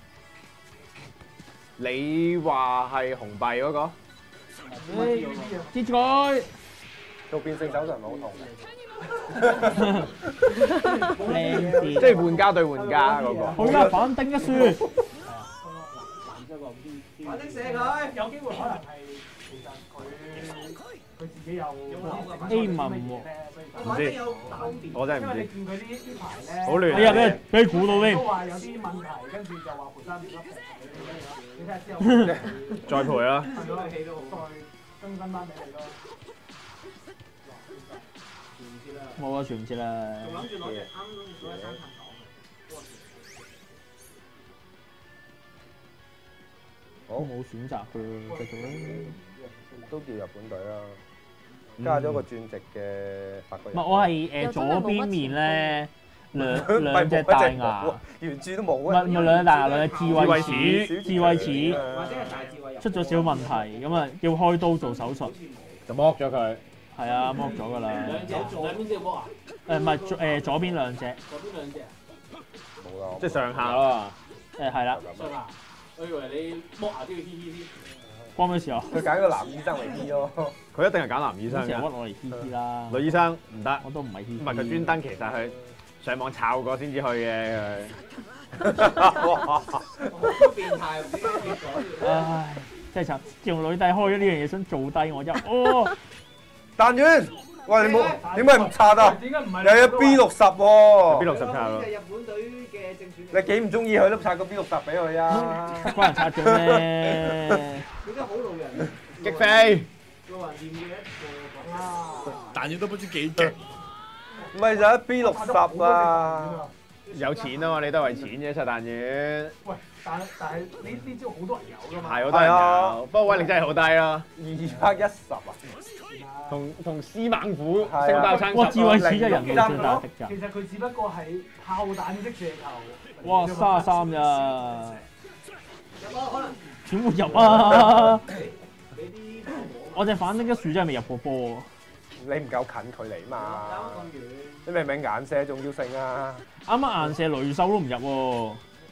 你話係紅幣嗰個？ 接住佢， 做變性手術唔係好痛嘅。 靚字， 即係玩家對玩家嗰個。 好啦，反丁一輸。 反正射佢， 有機會可能係其實佢佢自己有 A 文喎， 唔知，我真係唔因為你知。 見佢呢呢排咧， 好亂哎呀，俾人俾佢估到添都。話有啲問題，跟住就話盤山點粒你睇下之後， 再賠啦。 係咯，再更新翻俾你咯。 冇啊，傳唔知啦。 仲諗住攞隻啱攞隻三層黨我冇選擇佢，繼續啦。 都叫日本隊啦，加咗個轉直嘅法國人。 唔係，我係誒左邊面咧，兩兩隻大牙， 原著都冇唔啊。 係唔係兩隻大牙，兩隻智慧齒，智慧齒或者係大智慧入。 出咗少問題，咁啊要開刀做手術。 就剝咗佢。 係啊，剝咗㗎啦。 兩隻，兩邊隻波啊？ 誒唔係誒左邊兩隻， 左邊兩隻。 冇啦， 即係上下咯。 誒係啦。 上下。我以為你剝牙都要 T T 添。 關咩事啊？ 佢揀個男醫生嚟醫咯。 佢一定係揀男醫生成日屈嘅。 我嚟 T T 啦。 女醫生唔得， 我都唔係 T T。 唔係佢專登，其實佢上網抄過先至去嘅佢。 都變態，唔知點解講。 唉，真係慘！自從女帝開咗呢樣嘢，想做低我一哦。 彈丸，喂你冇點解唔刷啊？ 點解唔係？ 又有 B 六十喎 B 六十卡咯就。日本隊嘅正選。 你幾唔中意佢都刷個 B 六十俾佢啊？ 關人拆咗咩？ 佢真係好路人。 擊飛。 路人驗嘅一個講啦。 彈丸都不知幾勁。 唔係就係 B 六十啊！ 有錢啊嘛，你都係為錢啫，七彈丸。 喂，但係但係呢呢招好多人有㗎嘛。 係好多人係啊有，不過威力真係好低咯。 二百一十啊！ 同同司猛虎係啊升爆餐哇！智慧零齒真係人類最大敵人。 其實佢只不過係炮彈式射球。 哇！三十三咋？ 有冇可能點會入啊？ 俾啲我隻反丁一樹真係未入過波喎。 你唔夠近距離嘛？ 啱咁遠？ 你明唔明顏射重要性啊？ 啱啱硬射雷獸都唔入喎。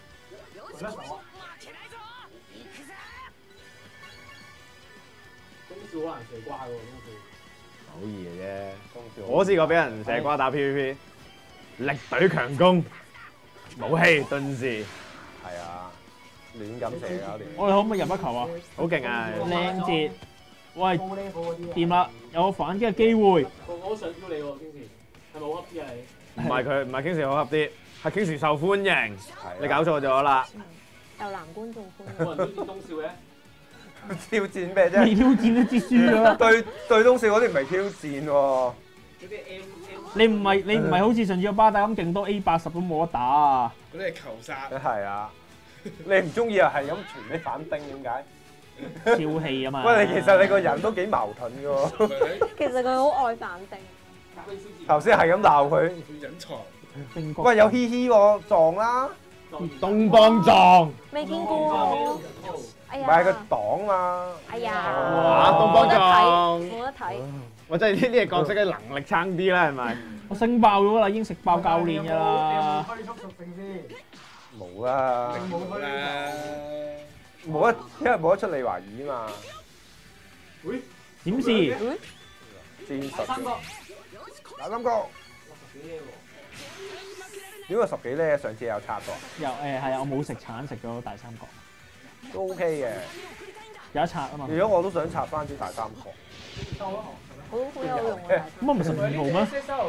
中少可能射瓜喎，中少。 好易嘅啫。我試過俾人射瓜打 P V P，力隊強攻，武器頓時係啊，亂咁射搞掂。 我哋可唔可以入一球啊？ 好勁啊！ 靚節，喂， 高 level 嗰啲啊。 掂啦，有個反擊嘅機會。 我我好想挑你喎，經時係咪好噏啲啊你？ 唔係佢，唔係 King Sir 好合啲，係 King Sir 受歡迎。 係啊你搞錯咗啦！ 有男觀眾歡冇人挑戰東少嘅。 挑戰咩啫？ 未挑戰都知輸咗啦。 對對東少嗰啲唔係挑戰喎。 嗰啲 M M。 你唔係你唔係好似上次個巴打咁勁多 A 八十都冇得打啊！ 嗰啲係球殺。 係啊，你唔中意啊，係咁傳俾反丁點解？ 跳氣啊嘛！ 喂，你其實你個人都幾矛盾嘅喎。 迎。其實佢好愛反定。 頭先係咁鬧佢。 要隱藏。 冰角喂，有嘻嘻喎，撞啦！ 東邦撞， 未見過喎。哎呀！ 唔係佢擋嘛。 哎呀！ 哇！東邦冇得睇， 撞， 冇得睇。 我真係呢啲角色嘅能力差啲啦，係咪？ 我升爆咗啦，已經食爆教練㗎啦。 你有冇推速屬性先？ 冇啦， 冇推啦。 冇得，因為冇得出利華爾啊嘛。 會點試？ 戰術。 三個。 嗱，三個。 十幾呢喎。 點解十幾咧？上次有插過。 又誒係啊，我冇食橙，食咗大三角， 都 OK 嘅。 有一拆啊嘛。 如果我都想插翻支大三角。 好好有用啊！ 咁我唔係十二號咩？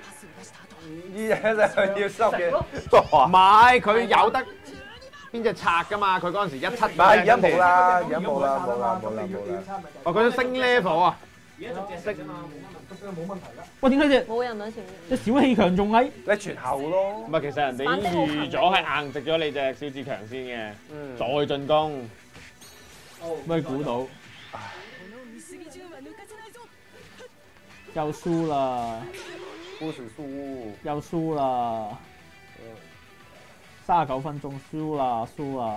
依隻就要收嘅。 唔係佢有得邊隻拆㗎嘛？佢嗰陣時一七。唔係而家冇啦，而家冇啦，冇啦，冇啦，冇啦。 哦，佢升 level 啊！ 而家逐隻識啫嘛，冇問題㗎。 喂，點解隻冇人喺前面。 隻小氣強仲喺？ 你傳後咯。 唔係，其實人哋已經預咗係硬食咗你隻小志強先嘅， 嗯。 再進攻。 咪估到？又輸啦！ 輸是輸。 又輸啦！三十九分鐘輸啦，輸啦！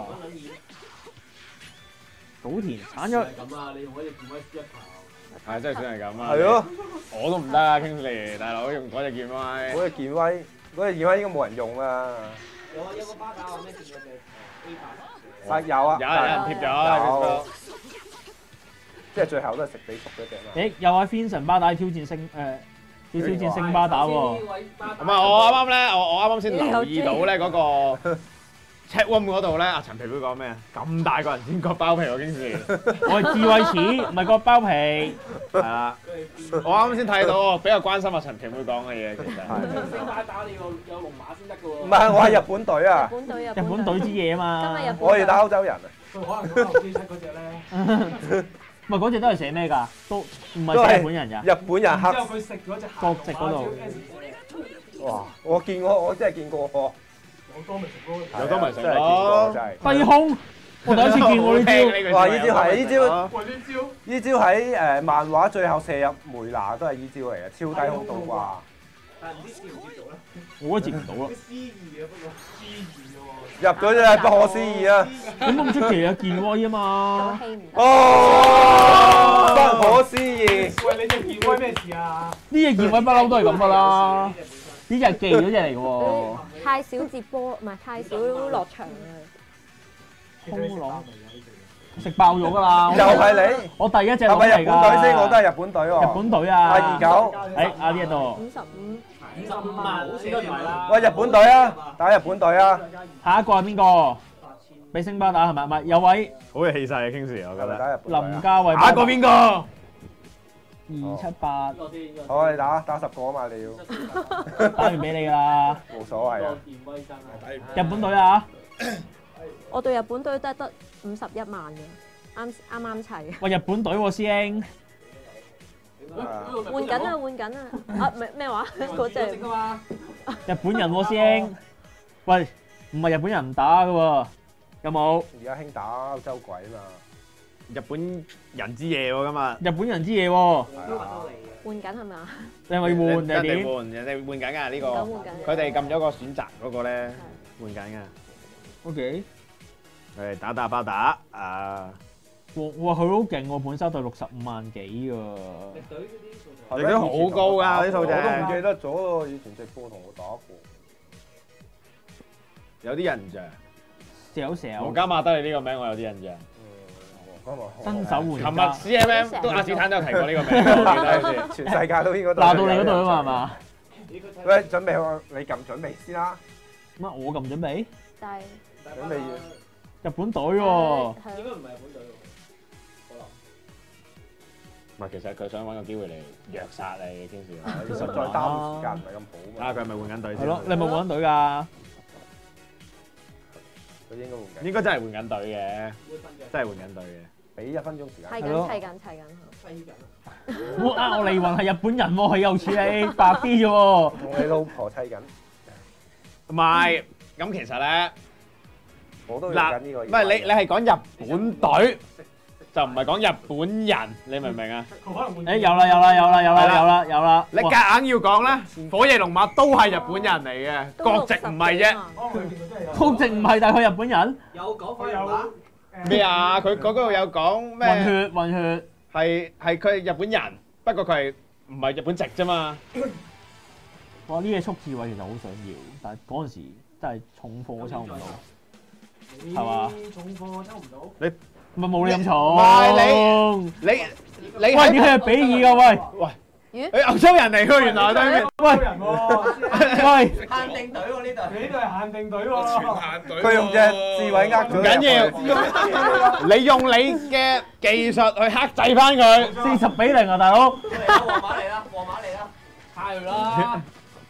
島田鏟咗。 咁啊！你用嗰隻劍威輸一球。 係真係算係咁啊！ 係咯， 我都唔得啊，Kingsley大佬用嗰隻劍威。 嗰隻劍威，嗰隻劍威應該冇人用啦。 有有個巴打話咩見過隻 A 八？ 啊有啊， 有有人貼咗。 有。即係最後都係食比熟嗰隻嘛。 誒，有位 Vincent 巴打挑戰星誒，要挑戰星巴打喎。 唔係我啱啱咧，我我啱啱先留意到咧嗰個 chat room 嗰度咧，阿陳皮妹講咩啊？咁大個人先割包皮喎，經時。 我係智慧齒，唔係割包皮。 係啦，我啱啱先睇到，比較關心阿陳皮妹講嘅嘢，其實。 星巴打你有有龍馬先得㗎喎。 唔係，我係日本隊啊。 日本隊日本隊之嘢啊嘛。 今日日本。 我要打歐洲人啊。 可能嗰個 G 七嗰隻咧。 唔係嗰隻都係寫咩㗎？都唔係寫日本人㗎。 日本人黑。 之後佢食咗隻國籍嗰度。 哇！我見過，我真係見過喎。 有多咪食咯。 有多咪食真係見過，真係。 低空，我第一次見過呢招。 哇！呢招係呢招， 喂呢招呢招喺誒漫畫最後射入梅拿都係呢招嚟嘅，超低空倒掛。 但係唔知接唔接到咧？ 我都接唔到啦。 思議嘅不過思議嘅喎。 入咗真係不可思議啊！ 咁都唔出奇啊，健威啊嘛。 有氣唔得。 哦，不可思議！ 喂，你隻健威咩事啊？ 呢隻健威不嬲都係咁噶啦。呢隻係記咗隻嚟嘅喎。 太少接波，唔係太少落場啊！ 空朗食爆咗㗎啦！ 又係你， 我第一隻係咪日本攞嚟㗎。 隊先？我都係日本隊喎。 日本隊啊！ 阿二九， 喺啊呢一度。 五十五。 五十五萬，應該唔係啦。 喂，日本隊啊，打日本隊啊！ 下一個係邊個？俾星巴打係咪？唔係有位好有氣勢嘅 Kingsley，我覺得。 打日本隊啊林家偉。 下一個邊個？ 二七八。 好，你打打十個啊嘛，你要。 打完俾你㗎啦。 冇所謂啊。 日本隊啊！ 我對日本隊得得五十一萬嘅，啱啱啱齊。 喂，日本隊喎師兄。 換緊啊，換緊啊！啊，咩咩話？嗰隻日本人喎師兄。喂，唔係日本人唔打㗎喎，有冇？ 而家興打歐洲鬼嘛。 日本人之夜喎，今日。 日本人之嘢喎。 換緊係咪啊？ 你係咪要換定係點？ 換，人哋換緊㗎呢個。 換緊。 佢哋撳咗個選擇嗰個咧，換緊㗎。 O K。 誒打打包打啊！ 哇哇，佢好勁喎，本身對六十五萬幾㗎。 敵隊嗰啲數係你都好高㗎啲數字。 我都唔記得咗咯，以前直播同我打過。 有啲印象。 少少。 皇家馬德里呢個名我有啲印象。 新手換家。琴日 C M M 都阿史坦都有提過呢個名，我記得好似。 全世界都應該鬧到你嗰度啊嘛係嘛？ 喂，準備好，你撳準備先啦。 乜我撳準備？ 但係準備日本隊喎。 應該唔係日本隊喎。 唔係，其實佢想揾個機會嚟虐殺你，經時。 實在耽誤時間唔係咁好嘛。 啊，佢係咪換緊隊先？ 係咯，你係咪換緊隊㗎？ 佢應該換緊。 應該真係換緊隊嘅，真係換緊隊嘅。 俾一分鐘時間。 砌緊砌緊砌緊。 砌緊。 我呃我利雲係日本人喎，佢又似你白啲啫喎。 同你老婆砌緊。 唔係，咁其實咧， 我都用緊呢個。 唔係你你係講日本隊，就唔係講日本人，你明唔明啊？ 誒有啦有啦有啦有啦有啦有啦。 你夾硬要講咧，火野龍馬都係日本人嚟嘅，國籍唔係啫。 國籍唔係，但係佢日本人。 有講翻有話。 咩啊？佢嗰度有講咩？ 混血混血。 係係佢係日本人，不過佢係唔係日本籍啫嘛。 哇！呢隻速智慧其實好想要，但係嗰陣時真係重貨抽唔到，係嘛？ 重貨抽唔到。 你咪冇你咁重。 唔係你你你喂，點解係比爾㗎？喂喂！你歐洲人嚟㗎，原來都係喂人喎。 喂！ 限定隊喎呢隊。 呢隊係限定隊喎。 全限隊。 佢用隻智慧呃咗。 唔緊要，你用你嘅技術去克制翻佢。 四十比零啊，大佬！ 皇馬嚟啦，皇馬嚟啦，派佢啦。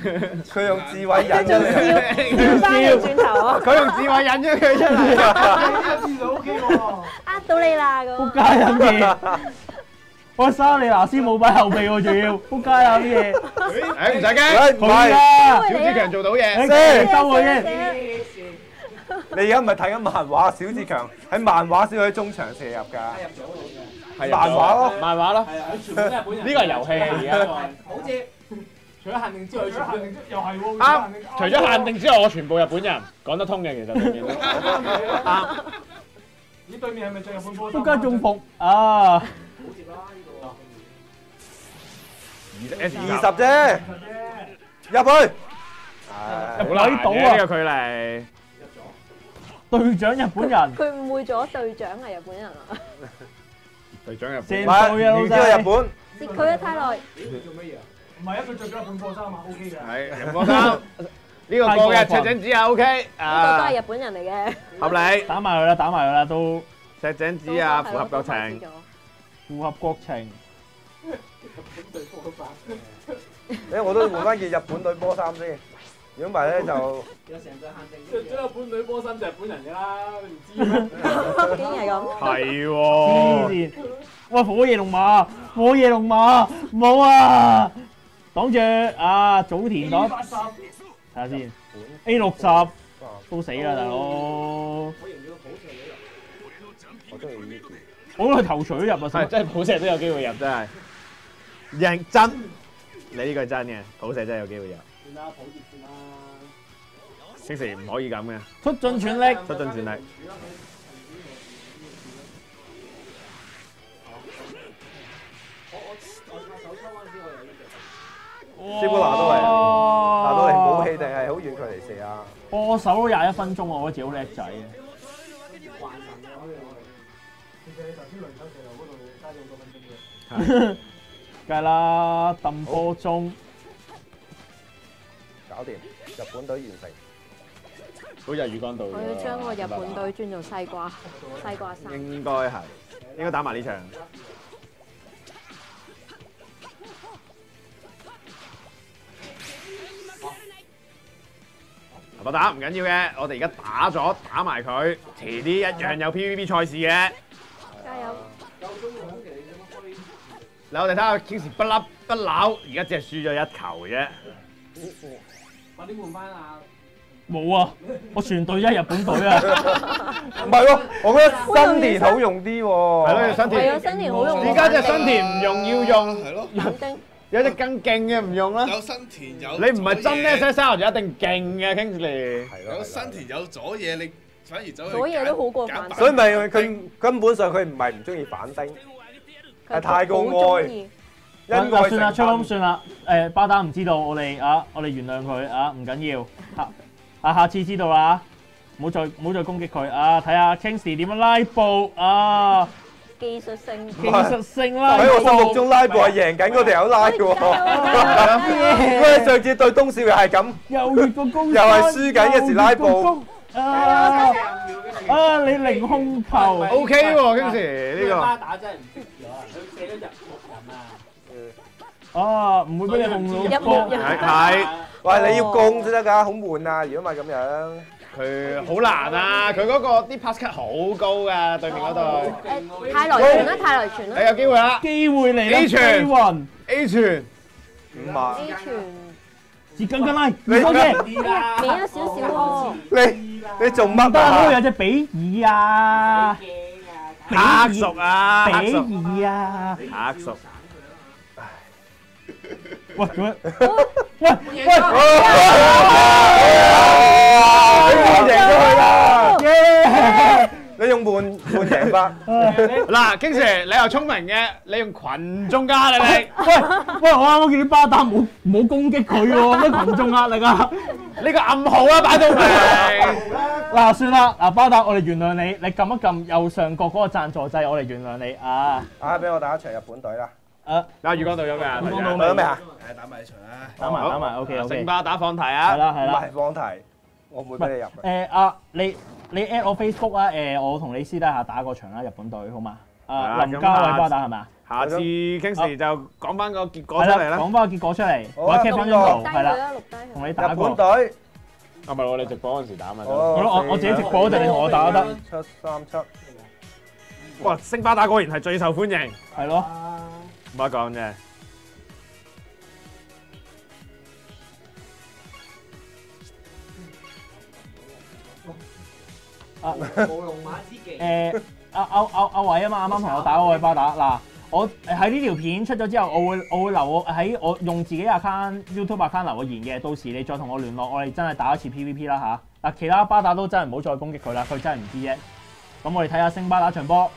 佢用智慧引仲咗笑笑翻嚟轉頭啊！ 佢用智慧引咗佢出嚟。 呢個字就 O K 喎。 呃到你啦咁。 仆街諗嘢，我沙利拿斯冇擺後備喎，仲要仆街諗嘢， 誒唔使驚， 喂，唔佢係， 啊！ 小志強做到嘢。 先收我先， 你而家唔係睇緊漫畫，小志強喺漫畫先可以中場射入㗎。 加入咗嗰度嘅。 係漫畫咯漫畫咯。 係啊，佢全部都係本人。 呢個係遊戲嚟而家。 好接。除咗限定之外， 除咗限定又係喎。 啱，除咗限定之外，我全部日本人講得通嘅，其實對面都啱。 咦，對面係咪着日本波？ 仆街中伏啊！ 好接啦呢度。 二十二十啫，入去。 好難嘅呢個距離。 隊長日本人， 佢誤會咗隊長係日本人啊！ 隊長日本正唔係， 隊啊老呢個日細， 本。 截佢得太耐。 做乜嘢啊？ 唔係啊，佢着咗日本波衫啊 O K 嘅。 係日本衫，呢個過嘅赤井子啊 OK 呢個都係啊， 日本人嚟嘅。 合理。 打埋佢啦，打埋佢啦，都赤井子啊，符合國情。 符合國情。 對波衫。 誒，我都換翻件日本隊波衫先。如果唔係咧就有成隊限定。着咗日本隊波衫就日本人㗎啦，你唔知咩？ 竟然係咁。 係黐喎。 線！喂，火野龍馬，火野龍馬，冇啊！擋住啊！早田擋， 八十。 睇下先 ，A 六十都死啦，大佬！ 我認咗好射咗入。 我中意呢件。 我都係頭槌入啊！ 係真係普射都有機會入，真係認真。你呢個係真嘅，普射真係有機會入。 算啦，普接算啦。 星時唔可以咁嘅， 出盡全力。 出盡全力。 我我我靠手抽嗰陣時，我有呢隻。 師傅拿到嚟，拿到嚟武器定係好遠距離射啊？ 波手都廿一分鐘，我覺得自己好叻仔嘅。 還神嘅可以攞嚟。 其實你頭先輪手射流嗰度加咗好多分鐘嘅。 梗係啦，揼波鐘， 搞掂，日本隊完成。 好似係魚竿道。 我要將個日本隊轉做西瓜，西瓜衫。 應該係，應該打埋呢場。我打唔緊要嘅，我哋而家打咗打埋佢，遲啲一樣有 P V P 賽事嘅。 加油！ 夠鐘兩期你點樣可以？ 嗱，我哋睇下 Kings 不甩不朽，而家只係輸咗一球啫。 快啲換翻啊！ 冇啊！我全隊一日本隊啊！ 唔係喎，我覺得新田好用啲喎。 係咯，新係田。 啊，新年好用。 而家隻新田唔用要用， 係咯， 肯定。 有隻更勁嘅唔用啦。 有新田有你唔係真左嘢 S S R 就一定勁嘅 Kingsley。 係咯有新田有左嘢，你反而走去左嘢都好過揀反所以咪佢根本上佢唔係唔中意反丁，係太過愛，因愛算啦， 成吹咁恨。 算啦。誒，巴打唔知道，我哋啊，我哋原諒佢啊，唔緊要。下啊，下次知道啦，唔好再唔好再攻擊佢啊！睇下 Kingsley 點樣拉布啊！ 技術性。 技術性拉布。 喺我心目中拉布係贏緊嗰條友拉嘅喎。喂，上次對東少又係咁， 又越個高， 又係輸緊嘅時拉布。 啊！啊！你凌空球 O K 喎，Kingsley 呢巴打真係唔識咗啊！佢射咗入木人啊！ 啊！唔會俾你控到波。 個係係。 喂，你要攻先得㗎，好悶啊！如果唔係咁樣， 佢好難啊！佢嗰個啲 pass cut 好高㗎，對面嗰隊。 誒，泰來傳啦，泰來傳啦你有機會啦機會嚟啦 A 傳飛雲， ，A 傳。 五萬， ，A 傳至更加拉，唔多嘅。 免咗少少喎。 你你做乜唔得啊！嗰度啊？ 有隻比爾啊！ 黑熟啊！黑熟。 比爾啊！ 黑熟。 喂，咁樣，喂喂， 你贏咗佢啦！耶！你用換換贏法， 嗱，Kingsley你又聰明嘅，你用群眾加力力。 喂喂，我啱啱見啲巴打冇冇攻擊佢喎，咩群眾壓力啊？ 呢個暗號啊，擺到明。 嗱，算啦，嗱，巴打，我哋原諒你，你撳一撳右上角嗰個贊助掣，我哋原諒你啊！ 啊，俾我打一場日本隊啦！ 誒， 嗱，魚缸隊有咩啊？ 魚缸打咗未啊？ 誒打埋呢場啦。 打埋打埋，OK OK， 聖巴打放題係啊！ 啦係啦。 唔係放題，我唔會俾你入嘅。 誒啊，你你 at 我 Facebook 啊，誒，我同你私底下打個場啦，日本隊好嘛？ 啊林家偉巴打係咪啊？ 下次 Kingsley 就講翻個結果係啦， 出嚟啦。 講翻個結果出嚟， 好啊我 cap 翻張圖係啦， 錄低佢同你日打過。 本隊， 啊，唔係我哋直播嗰陣時打嘛。 好我我我自己直播定你同我打都得。 七三七， 哇！星巴打果然係最受歡迎， 係咯。 冇得講啫。 啊無龍馬之技。 誒阿阿阿阿偉啊嘛，啱啱同我打嗰位巴打嗱，我喺呢條片出咗之後，我會我會留我喺我用自己 account YouTube account 留個言嘅，到時你再同我聯絡，我哋真係打一次 P V P 啦吓，嗱，其他巴打都真係唔好再攻擊佢啦，佢真係唔知啫。咁我哋睇下星巴打場波。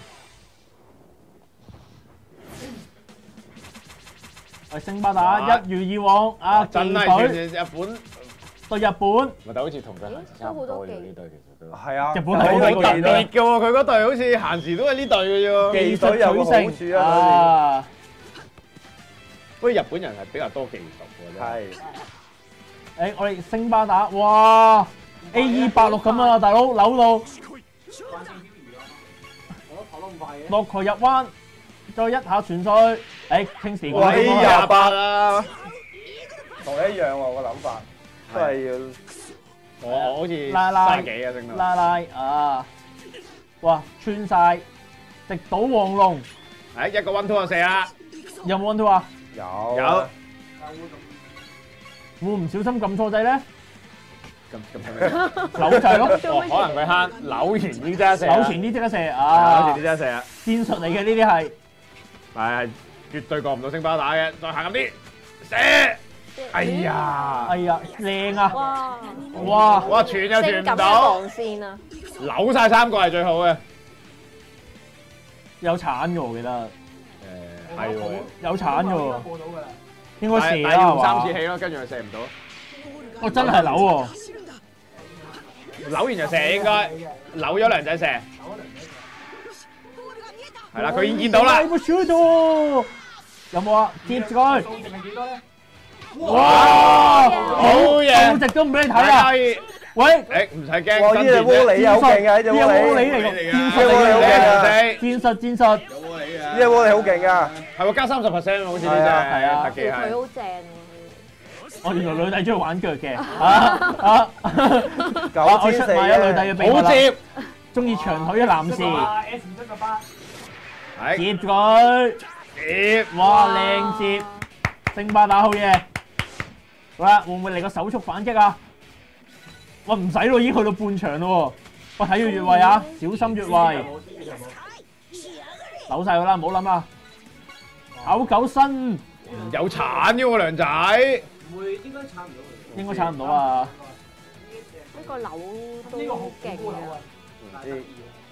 喂，星巴打一如以往啊， 真係勁隊全日本。 對日本， 咪但好似同佢閒時差唔多嘅呢隊，其實都係啊， 日本係好特特別嘅喎，佢嗰隊好似閒時都係呢隊嘅啫喎。 技術取勝啊！ 啊！ 不過日本人係比較多技術嘅啫。 係。 誒，我哋星巴打，哇 ！A E 八六咁啊，大佬扭到落球入彎，再一下傳帥，誒 Kingsley 哇 A 廿八啊， 同你一樣喎個諗法，都係要我我好似拉拉三幾啊升到。 拉拉啊！哇，穿晒，直搗黃龍， 誒一個 one two 就射啦， 有冇 one two 啊？ 有有。 會唔小心撳錯掣咧？ 咁咁係咪？ 扭掣咯， 哦，可能佢慳扭完呢即刻射啦。 扭前啲即刻射扭啊！ 前啲即刻射啊！ 戰術嚟嘅呢啲係。 係絕對過唔到星巴打嘅，再行入啲射。哎呀！ 哎呀，靚啊！ 哇！ 哇！ 哇！傳又傳性感嘅唔到， 防線啊！ 扭晒三個係最好嘅。 有鏟嘅我記得， 誒係喎， 有鏟嘅喎， 過到㗎啦。 應該但係射啦係但係要用三嘛次？氣咯，跟住佢射唔到。 我真係扭喎， 扭完就射應該，扭咗兩仔射。係啦，佢已經見到啦。 個 shoot 到，有冇啊？接住佢！ 數值係幾多咧？ 哇！ 好嘢數值都唔俾你睇大家啊！ 可以喂， 誒唔使驚， 哇！呢隻窩里啊，好勁啊！呢隻呢隻窩里窩里， 嚟嘅，戰呢隻窩里好術嚟嘅， 勁啊！ 戰術戰術， 有冇你啊？ 呢隻窩里好勁啊！ 係喎，加三十 percent 好似呢係啊隻係啊特技係。 佢好正喎。 我原來女仔中意玩腳嘅，啊啊！ 九我出千四賣咗女仔嘅秘密啦， 好接， 中意長腿嘅男士， 啊 S 七個八， 係接住佢， 接， 哇靚接，星巴打好嘢，好啦，會唔會嚟個手速反擊啊？喂唔使咯，已經去到半場咯喎，喂睇住越位啊，小心越位，扭晒佢啦，唔好諗啊，咬狗身有鏟嘅喎梁仔， 唔會應該撐唔到佢。 應該撐唔到啊， 呢個扭都呢個好勁高啊！ 唔知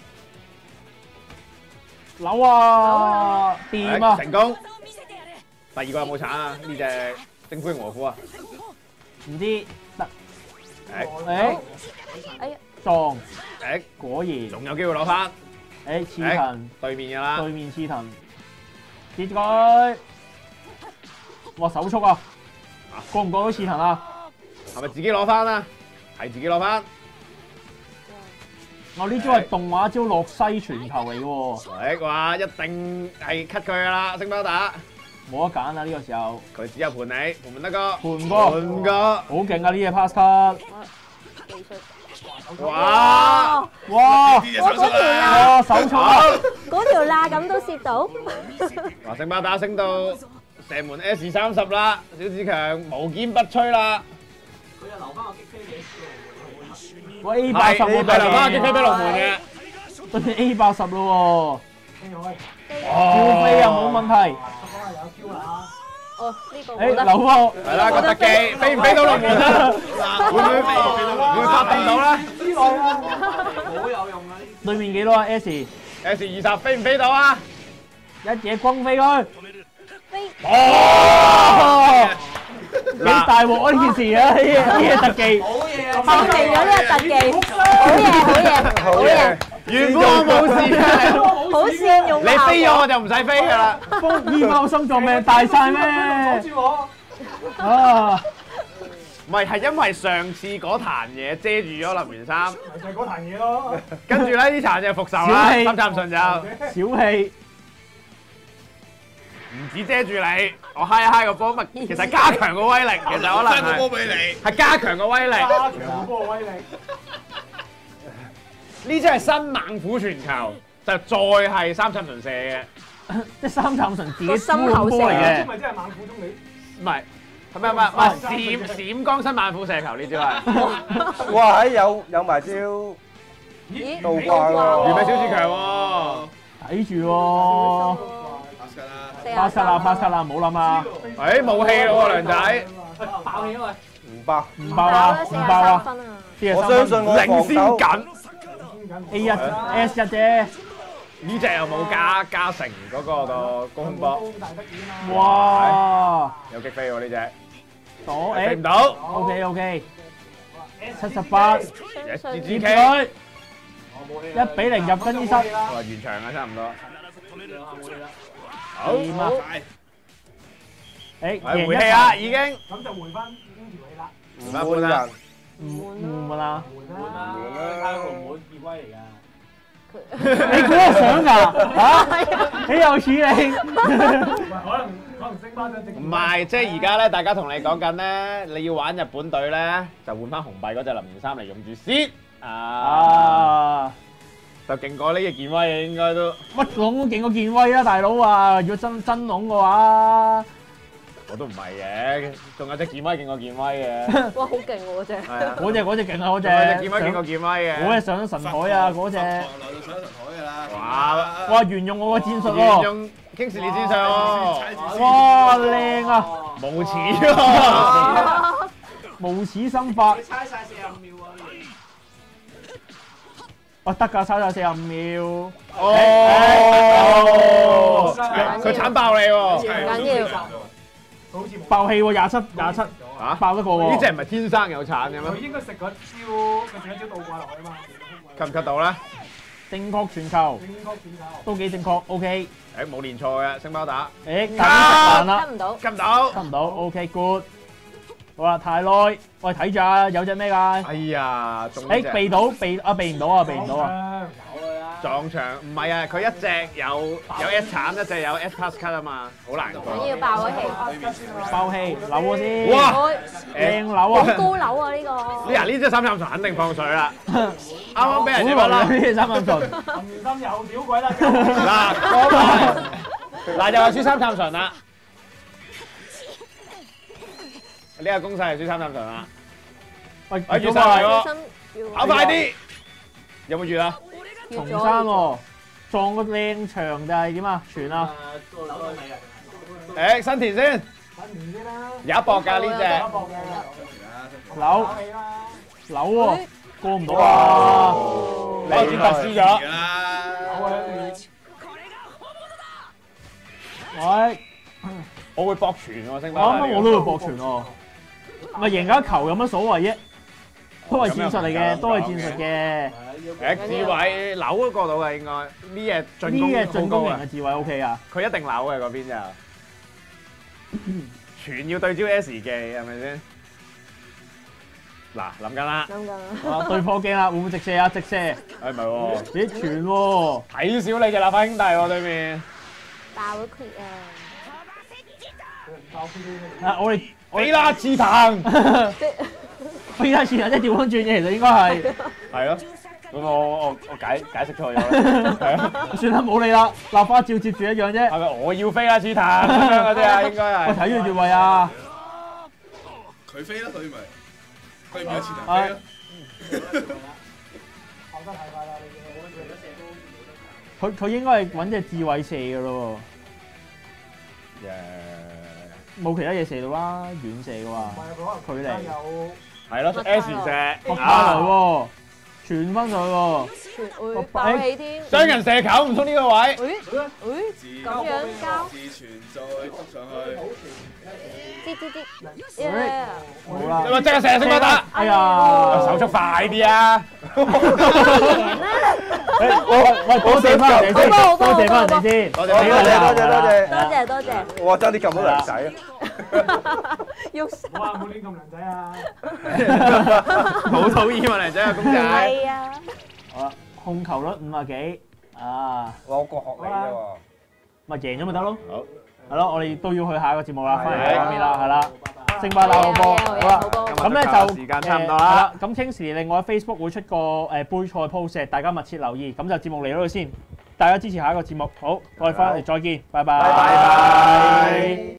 扭啊，掂啊， 成功。第二個有冇鏟啊？呢隻星灰鵝虎啊？ 唔知得， 誒誒哎呀， 撞， 誒， 果然， 仲有機會攞翻誒刺藤。 對面嘅啦。 對面刺藤，接住佢，哇手速啊，過唔過到刺藤啊？ 係咪自己攞翻啊？係自己攞翻。 我呢招係動畫招落西傳球嚟嘅喎， 誒哇，一定係 cut 佢噶啦，星巴打。 冇得揀啊！呢個時候佢只有盤你，盤唔得個。 盤哥盤哥。 好勁啊！呢隻 pass cut， 技術哇！ 哇呢隻手術條啊！ 哇手速啊！ 嗰條罅咁都攝到， 哇！星巴打升到射門 S 三十啦，小子強無堅不摧啦。 佢又留翻個擊飛俾哇 A 八十係喎， 係留翻個擊飛俾龍門嘅。 對面 A 八十咯跟住喂， 喎，跳飛啊冇問題， 我講係有 Q 啦哦呢個誒冇得。 扭翻我， 係啦，個特技飛唔飛到龍門啊？會唔會會發動到咧之內啊！ 好有用啊！呢對面幾多啊 S？ ？S 二十飛唔飛到啊？ 一嘢轟飛佢， 飛哦！幾大鑊啊呢件事啊！呢呢嘢特技。 好嘢啊！ 發明咗呢個特技，好嘢好嘢好嘢， 原本我冇事嘅， 好善用你飛咗我就唔使飛噶啦。 風醫貓心臟病大晒咩？ 阻？住我！ 啊！ 唔係，係因為上次嗰壇嘢遮住咗林源三， 就係嗰壇嘢咯。 跟住咧呢壇就復仇啦，三杉順就小氣， 唔止遮住你，我嗨一嗨個波，咪其實加強個威力，其實可能翻個波俾你， 係加強個威力。 加強個波嘅威力。 呢隻係新猛虎傳球，就再係三杉順射嘅， 即係三杉順自己個心口射波嚟嘅。 咪真係猛虎中你？ 唔係。係咪唔係唔係閃閃光新猛虎射球呢招係？ 哇！喺有有埋招咦？ 倒掛喎， 原味小志強喎， 睇住喎，巴薩啦巴薩啦，唔好諗啊！ 誒冇氣咯喎，梁仔， 爆氣啊嘛！ 唔爆唔爆啊！唔爆啊！ 我相信我領先緊 A 一 S 一啫。 呢隻又冇加加成嗰個個高空波， 哇！ 有擊飛喎呢隻， 躲飛唔到 ，OK OK，七十八， 接接 K， 佢，一比零入更衣室， 話完場啊差唔多，好掂啊！誒， 係回氣啊已經， 咁就回翻呢條氣啦。 唔換人， 唔換啦。 換啦，睇下會唔會結威嚟㗎？ 你估我想㗎？嚇！你有錢你？ 可能可能升翻咗正。 唔係，即係而家咧，大家同你講緊咧，你要玩日本隊咧，就換翻紅幣嗰隻林源三嚟用住先啊！ 啊！ 就勁過呢隻健威嘅應該都， 乜龍都勁過健威啦，大佬啊！如果真真龍嘅話， 我都唔係嘅，仲有隻健威勁過健威嘅。 哇，好勁喎嗰隻！ 係啊， 嗰隻嗰隻勁啊嗰隻。 仲有隻健威勁過健威嘅。 嗰隻上咗神台啊嗰隻。 來到上咗神台㗎啦。 哇！ 哇！沿用我個戰術沿喎。 用京士列戰術喎。 哇！靚啊！ 無恥喎！ 無恥心法。 你猜晒四十五秒啊！ 哇！得㗎，抄晒四十五秒。 哦！佢鏟爆你喎！ 唔緊要。 好似冇爆氣喎，廿七廿七， 嚇爆得過喎。 呢隻唔係天生有鏟嘅佢咩？ 應該食嗰招，佢食一招倒掛落去啊嘛。 吸唔吸到咧？ 正確傳球， 應該點搞？ 都幾正確。OK。 誒冇練錯嘅，星包打。 誒，但係食飯啦得，唔到。 吸唔到。 得唔到。OK，good。好啦，太耐，喂睇住啊，有隻咩㗎？ 哎呀，中呢誒隻避到避啊避唔到啊避唔到啊！ 有㗎啦。 撞牆唔係啊，佢一隻有有 S 鏟，一隻有 S pass cut 啊嘛，好難緊講。 要爆咗氣。 爆氣扭我先。 哇！ 我靚扭好啊！ 高樓啊呢個。 呢啊呢隻三杉純肯定放水啦，啱啱俾人哋好乜啦？ 呢隻三分純。 林心又屌鬼啦！ 嗱，講埋嗱又係輸三杉純啦。呢個攻勢係輸三杉純啦， 喂， 哎越越晒晒喎， 小心要跑快啲！有冇越啊？ 重山喎，撞個靚場定係點啊？傳啊！ 誒，扭到尾啊！ 誒新田先， 揾完先啦。 有一搏㗎呢隻。 一搏嘅。 扭打氣啦。 扭喎，過唔到啊！ 你先突輸咗。 好啊！ 喂， 我會搏傳喎，星我包。 啱啱我都會搏傳喎，咪贏咗一球有乜所謂啫？都係戰術嚟嘅，都係戰術嘅。 誒智慧扭都過到嘅應該，呢嘢進攻呢嘅進攻好高啊！ 型嘅智慧 OK 啊！ 佢一定扭嘅嗰邊就，全要對焦 S 技係咪先？嗱諗緊啦， 諗緊啦。 哇，對破鏡啦，會唔會直射啊？直射， 誒唔係喎， 咦傳喎！ 睇少你隻喇叭兄弟喎對面， 爆咗 quit 啊！ 啊，我哋飛啦刺藤， 飛得前啊，即係調翻轉嘅，其實應該係係咯，咁我我我解解釋錯咗啦，係啊， 算啦，冇理啦，立花照接住一樣啫。 係咪我要飛啦刺藤咁樣嗰啲啊？應該我係。 睇住住位啊！ 佢飛啦，佢咪佢唔有前頭飛咯。 跑得太快啦！你佢佢應該係揾隻智慧射嘅咯喎，冇其他嘢射到啦，遠射嘅話，距離有係咯 S 射， 落下來喎，傳翻上去喎， 全會爆氣添。 雙人射球唔通呢個位？ 誒誒，咁樣交， 自傳再篤上去， 啲啲啲，耶！ 好啦你，話即刻射星巴打， 哎呀， 手速快啲啊！ 贏啦！ 喂喂，多謝翻人哋先，多謝翻人哋先， 多謝多謝多謝多謝。 多謝多謝。 哇！爭啲撳到梁仔啊！ 要冇啊，冇亂咁良仔啊！ 好討厭啊，梁仔啊，公仔。 係啊。 好啦，控球率五啊幾啊， 我個學你啫喎。 咪贏咗咪得咯？ 好， 係咯，我哋都要去下一個節目啦，翻嚟係畫面啦，係啦， 拜星巴打好波，好啦。咁咧就時間差唔多誒係啦。 咁 Kingsley 另外 Facebook 會出個誒杯賽 post，大家密切留意。咁就節目嚟到呢度先，大家支持下一個節目。好，我哋翻嚟再見，拜拜。 拜拜。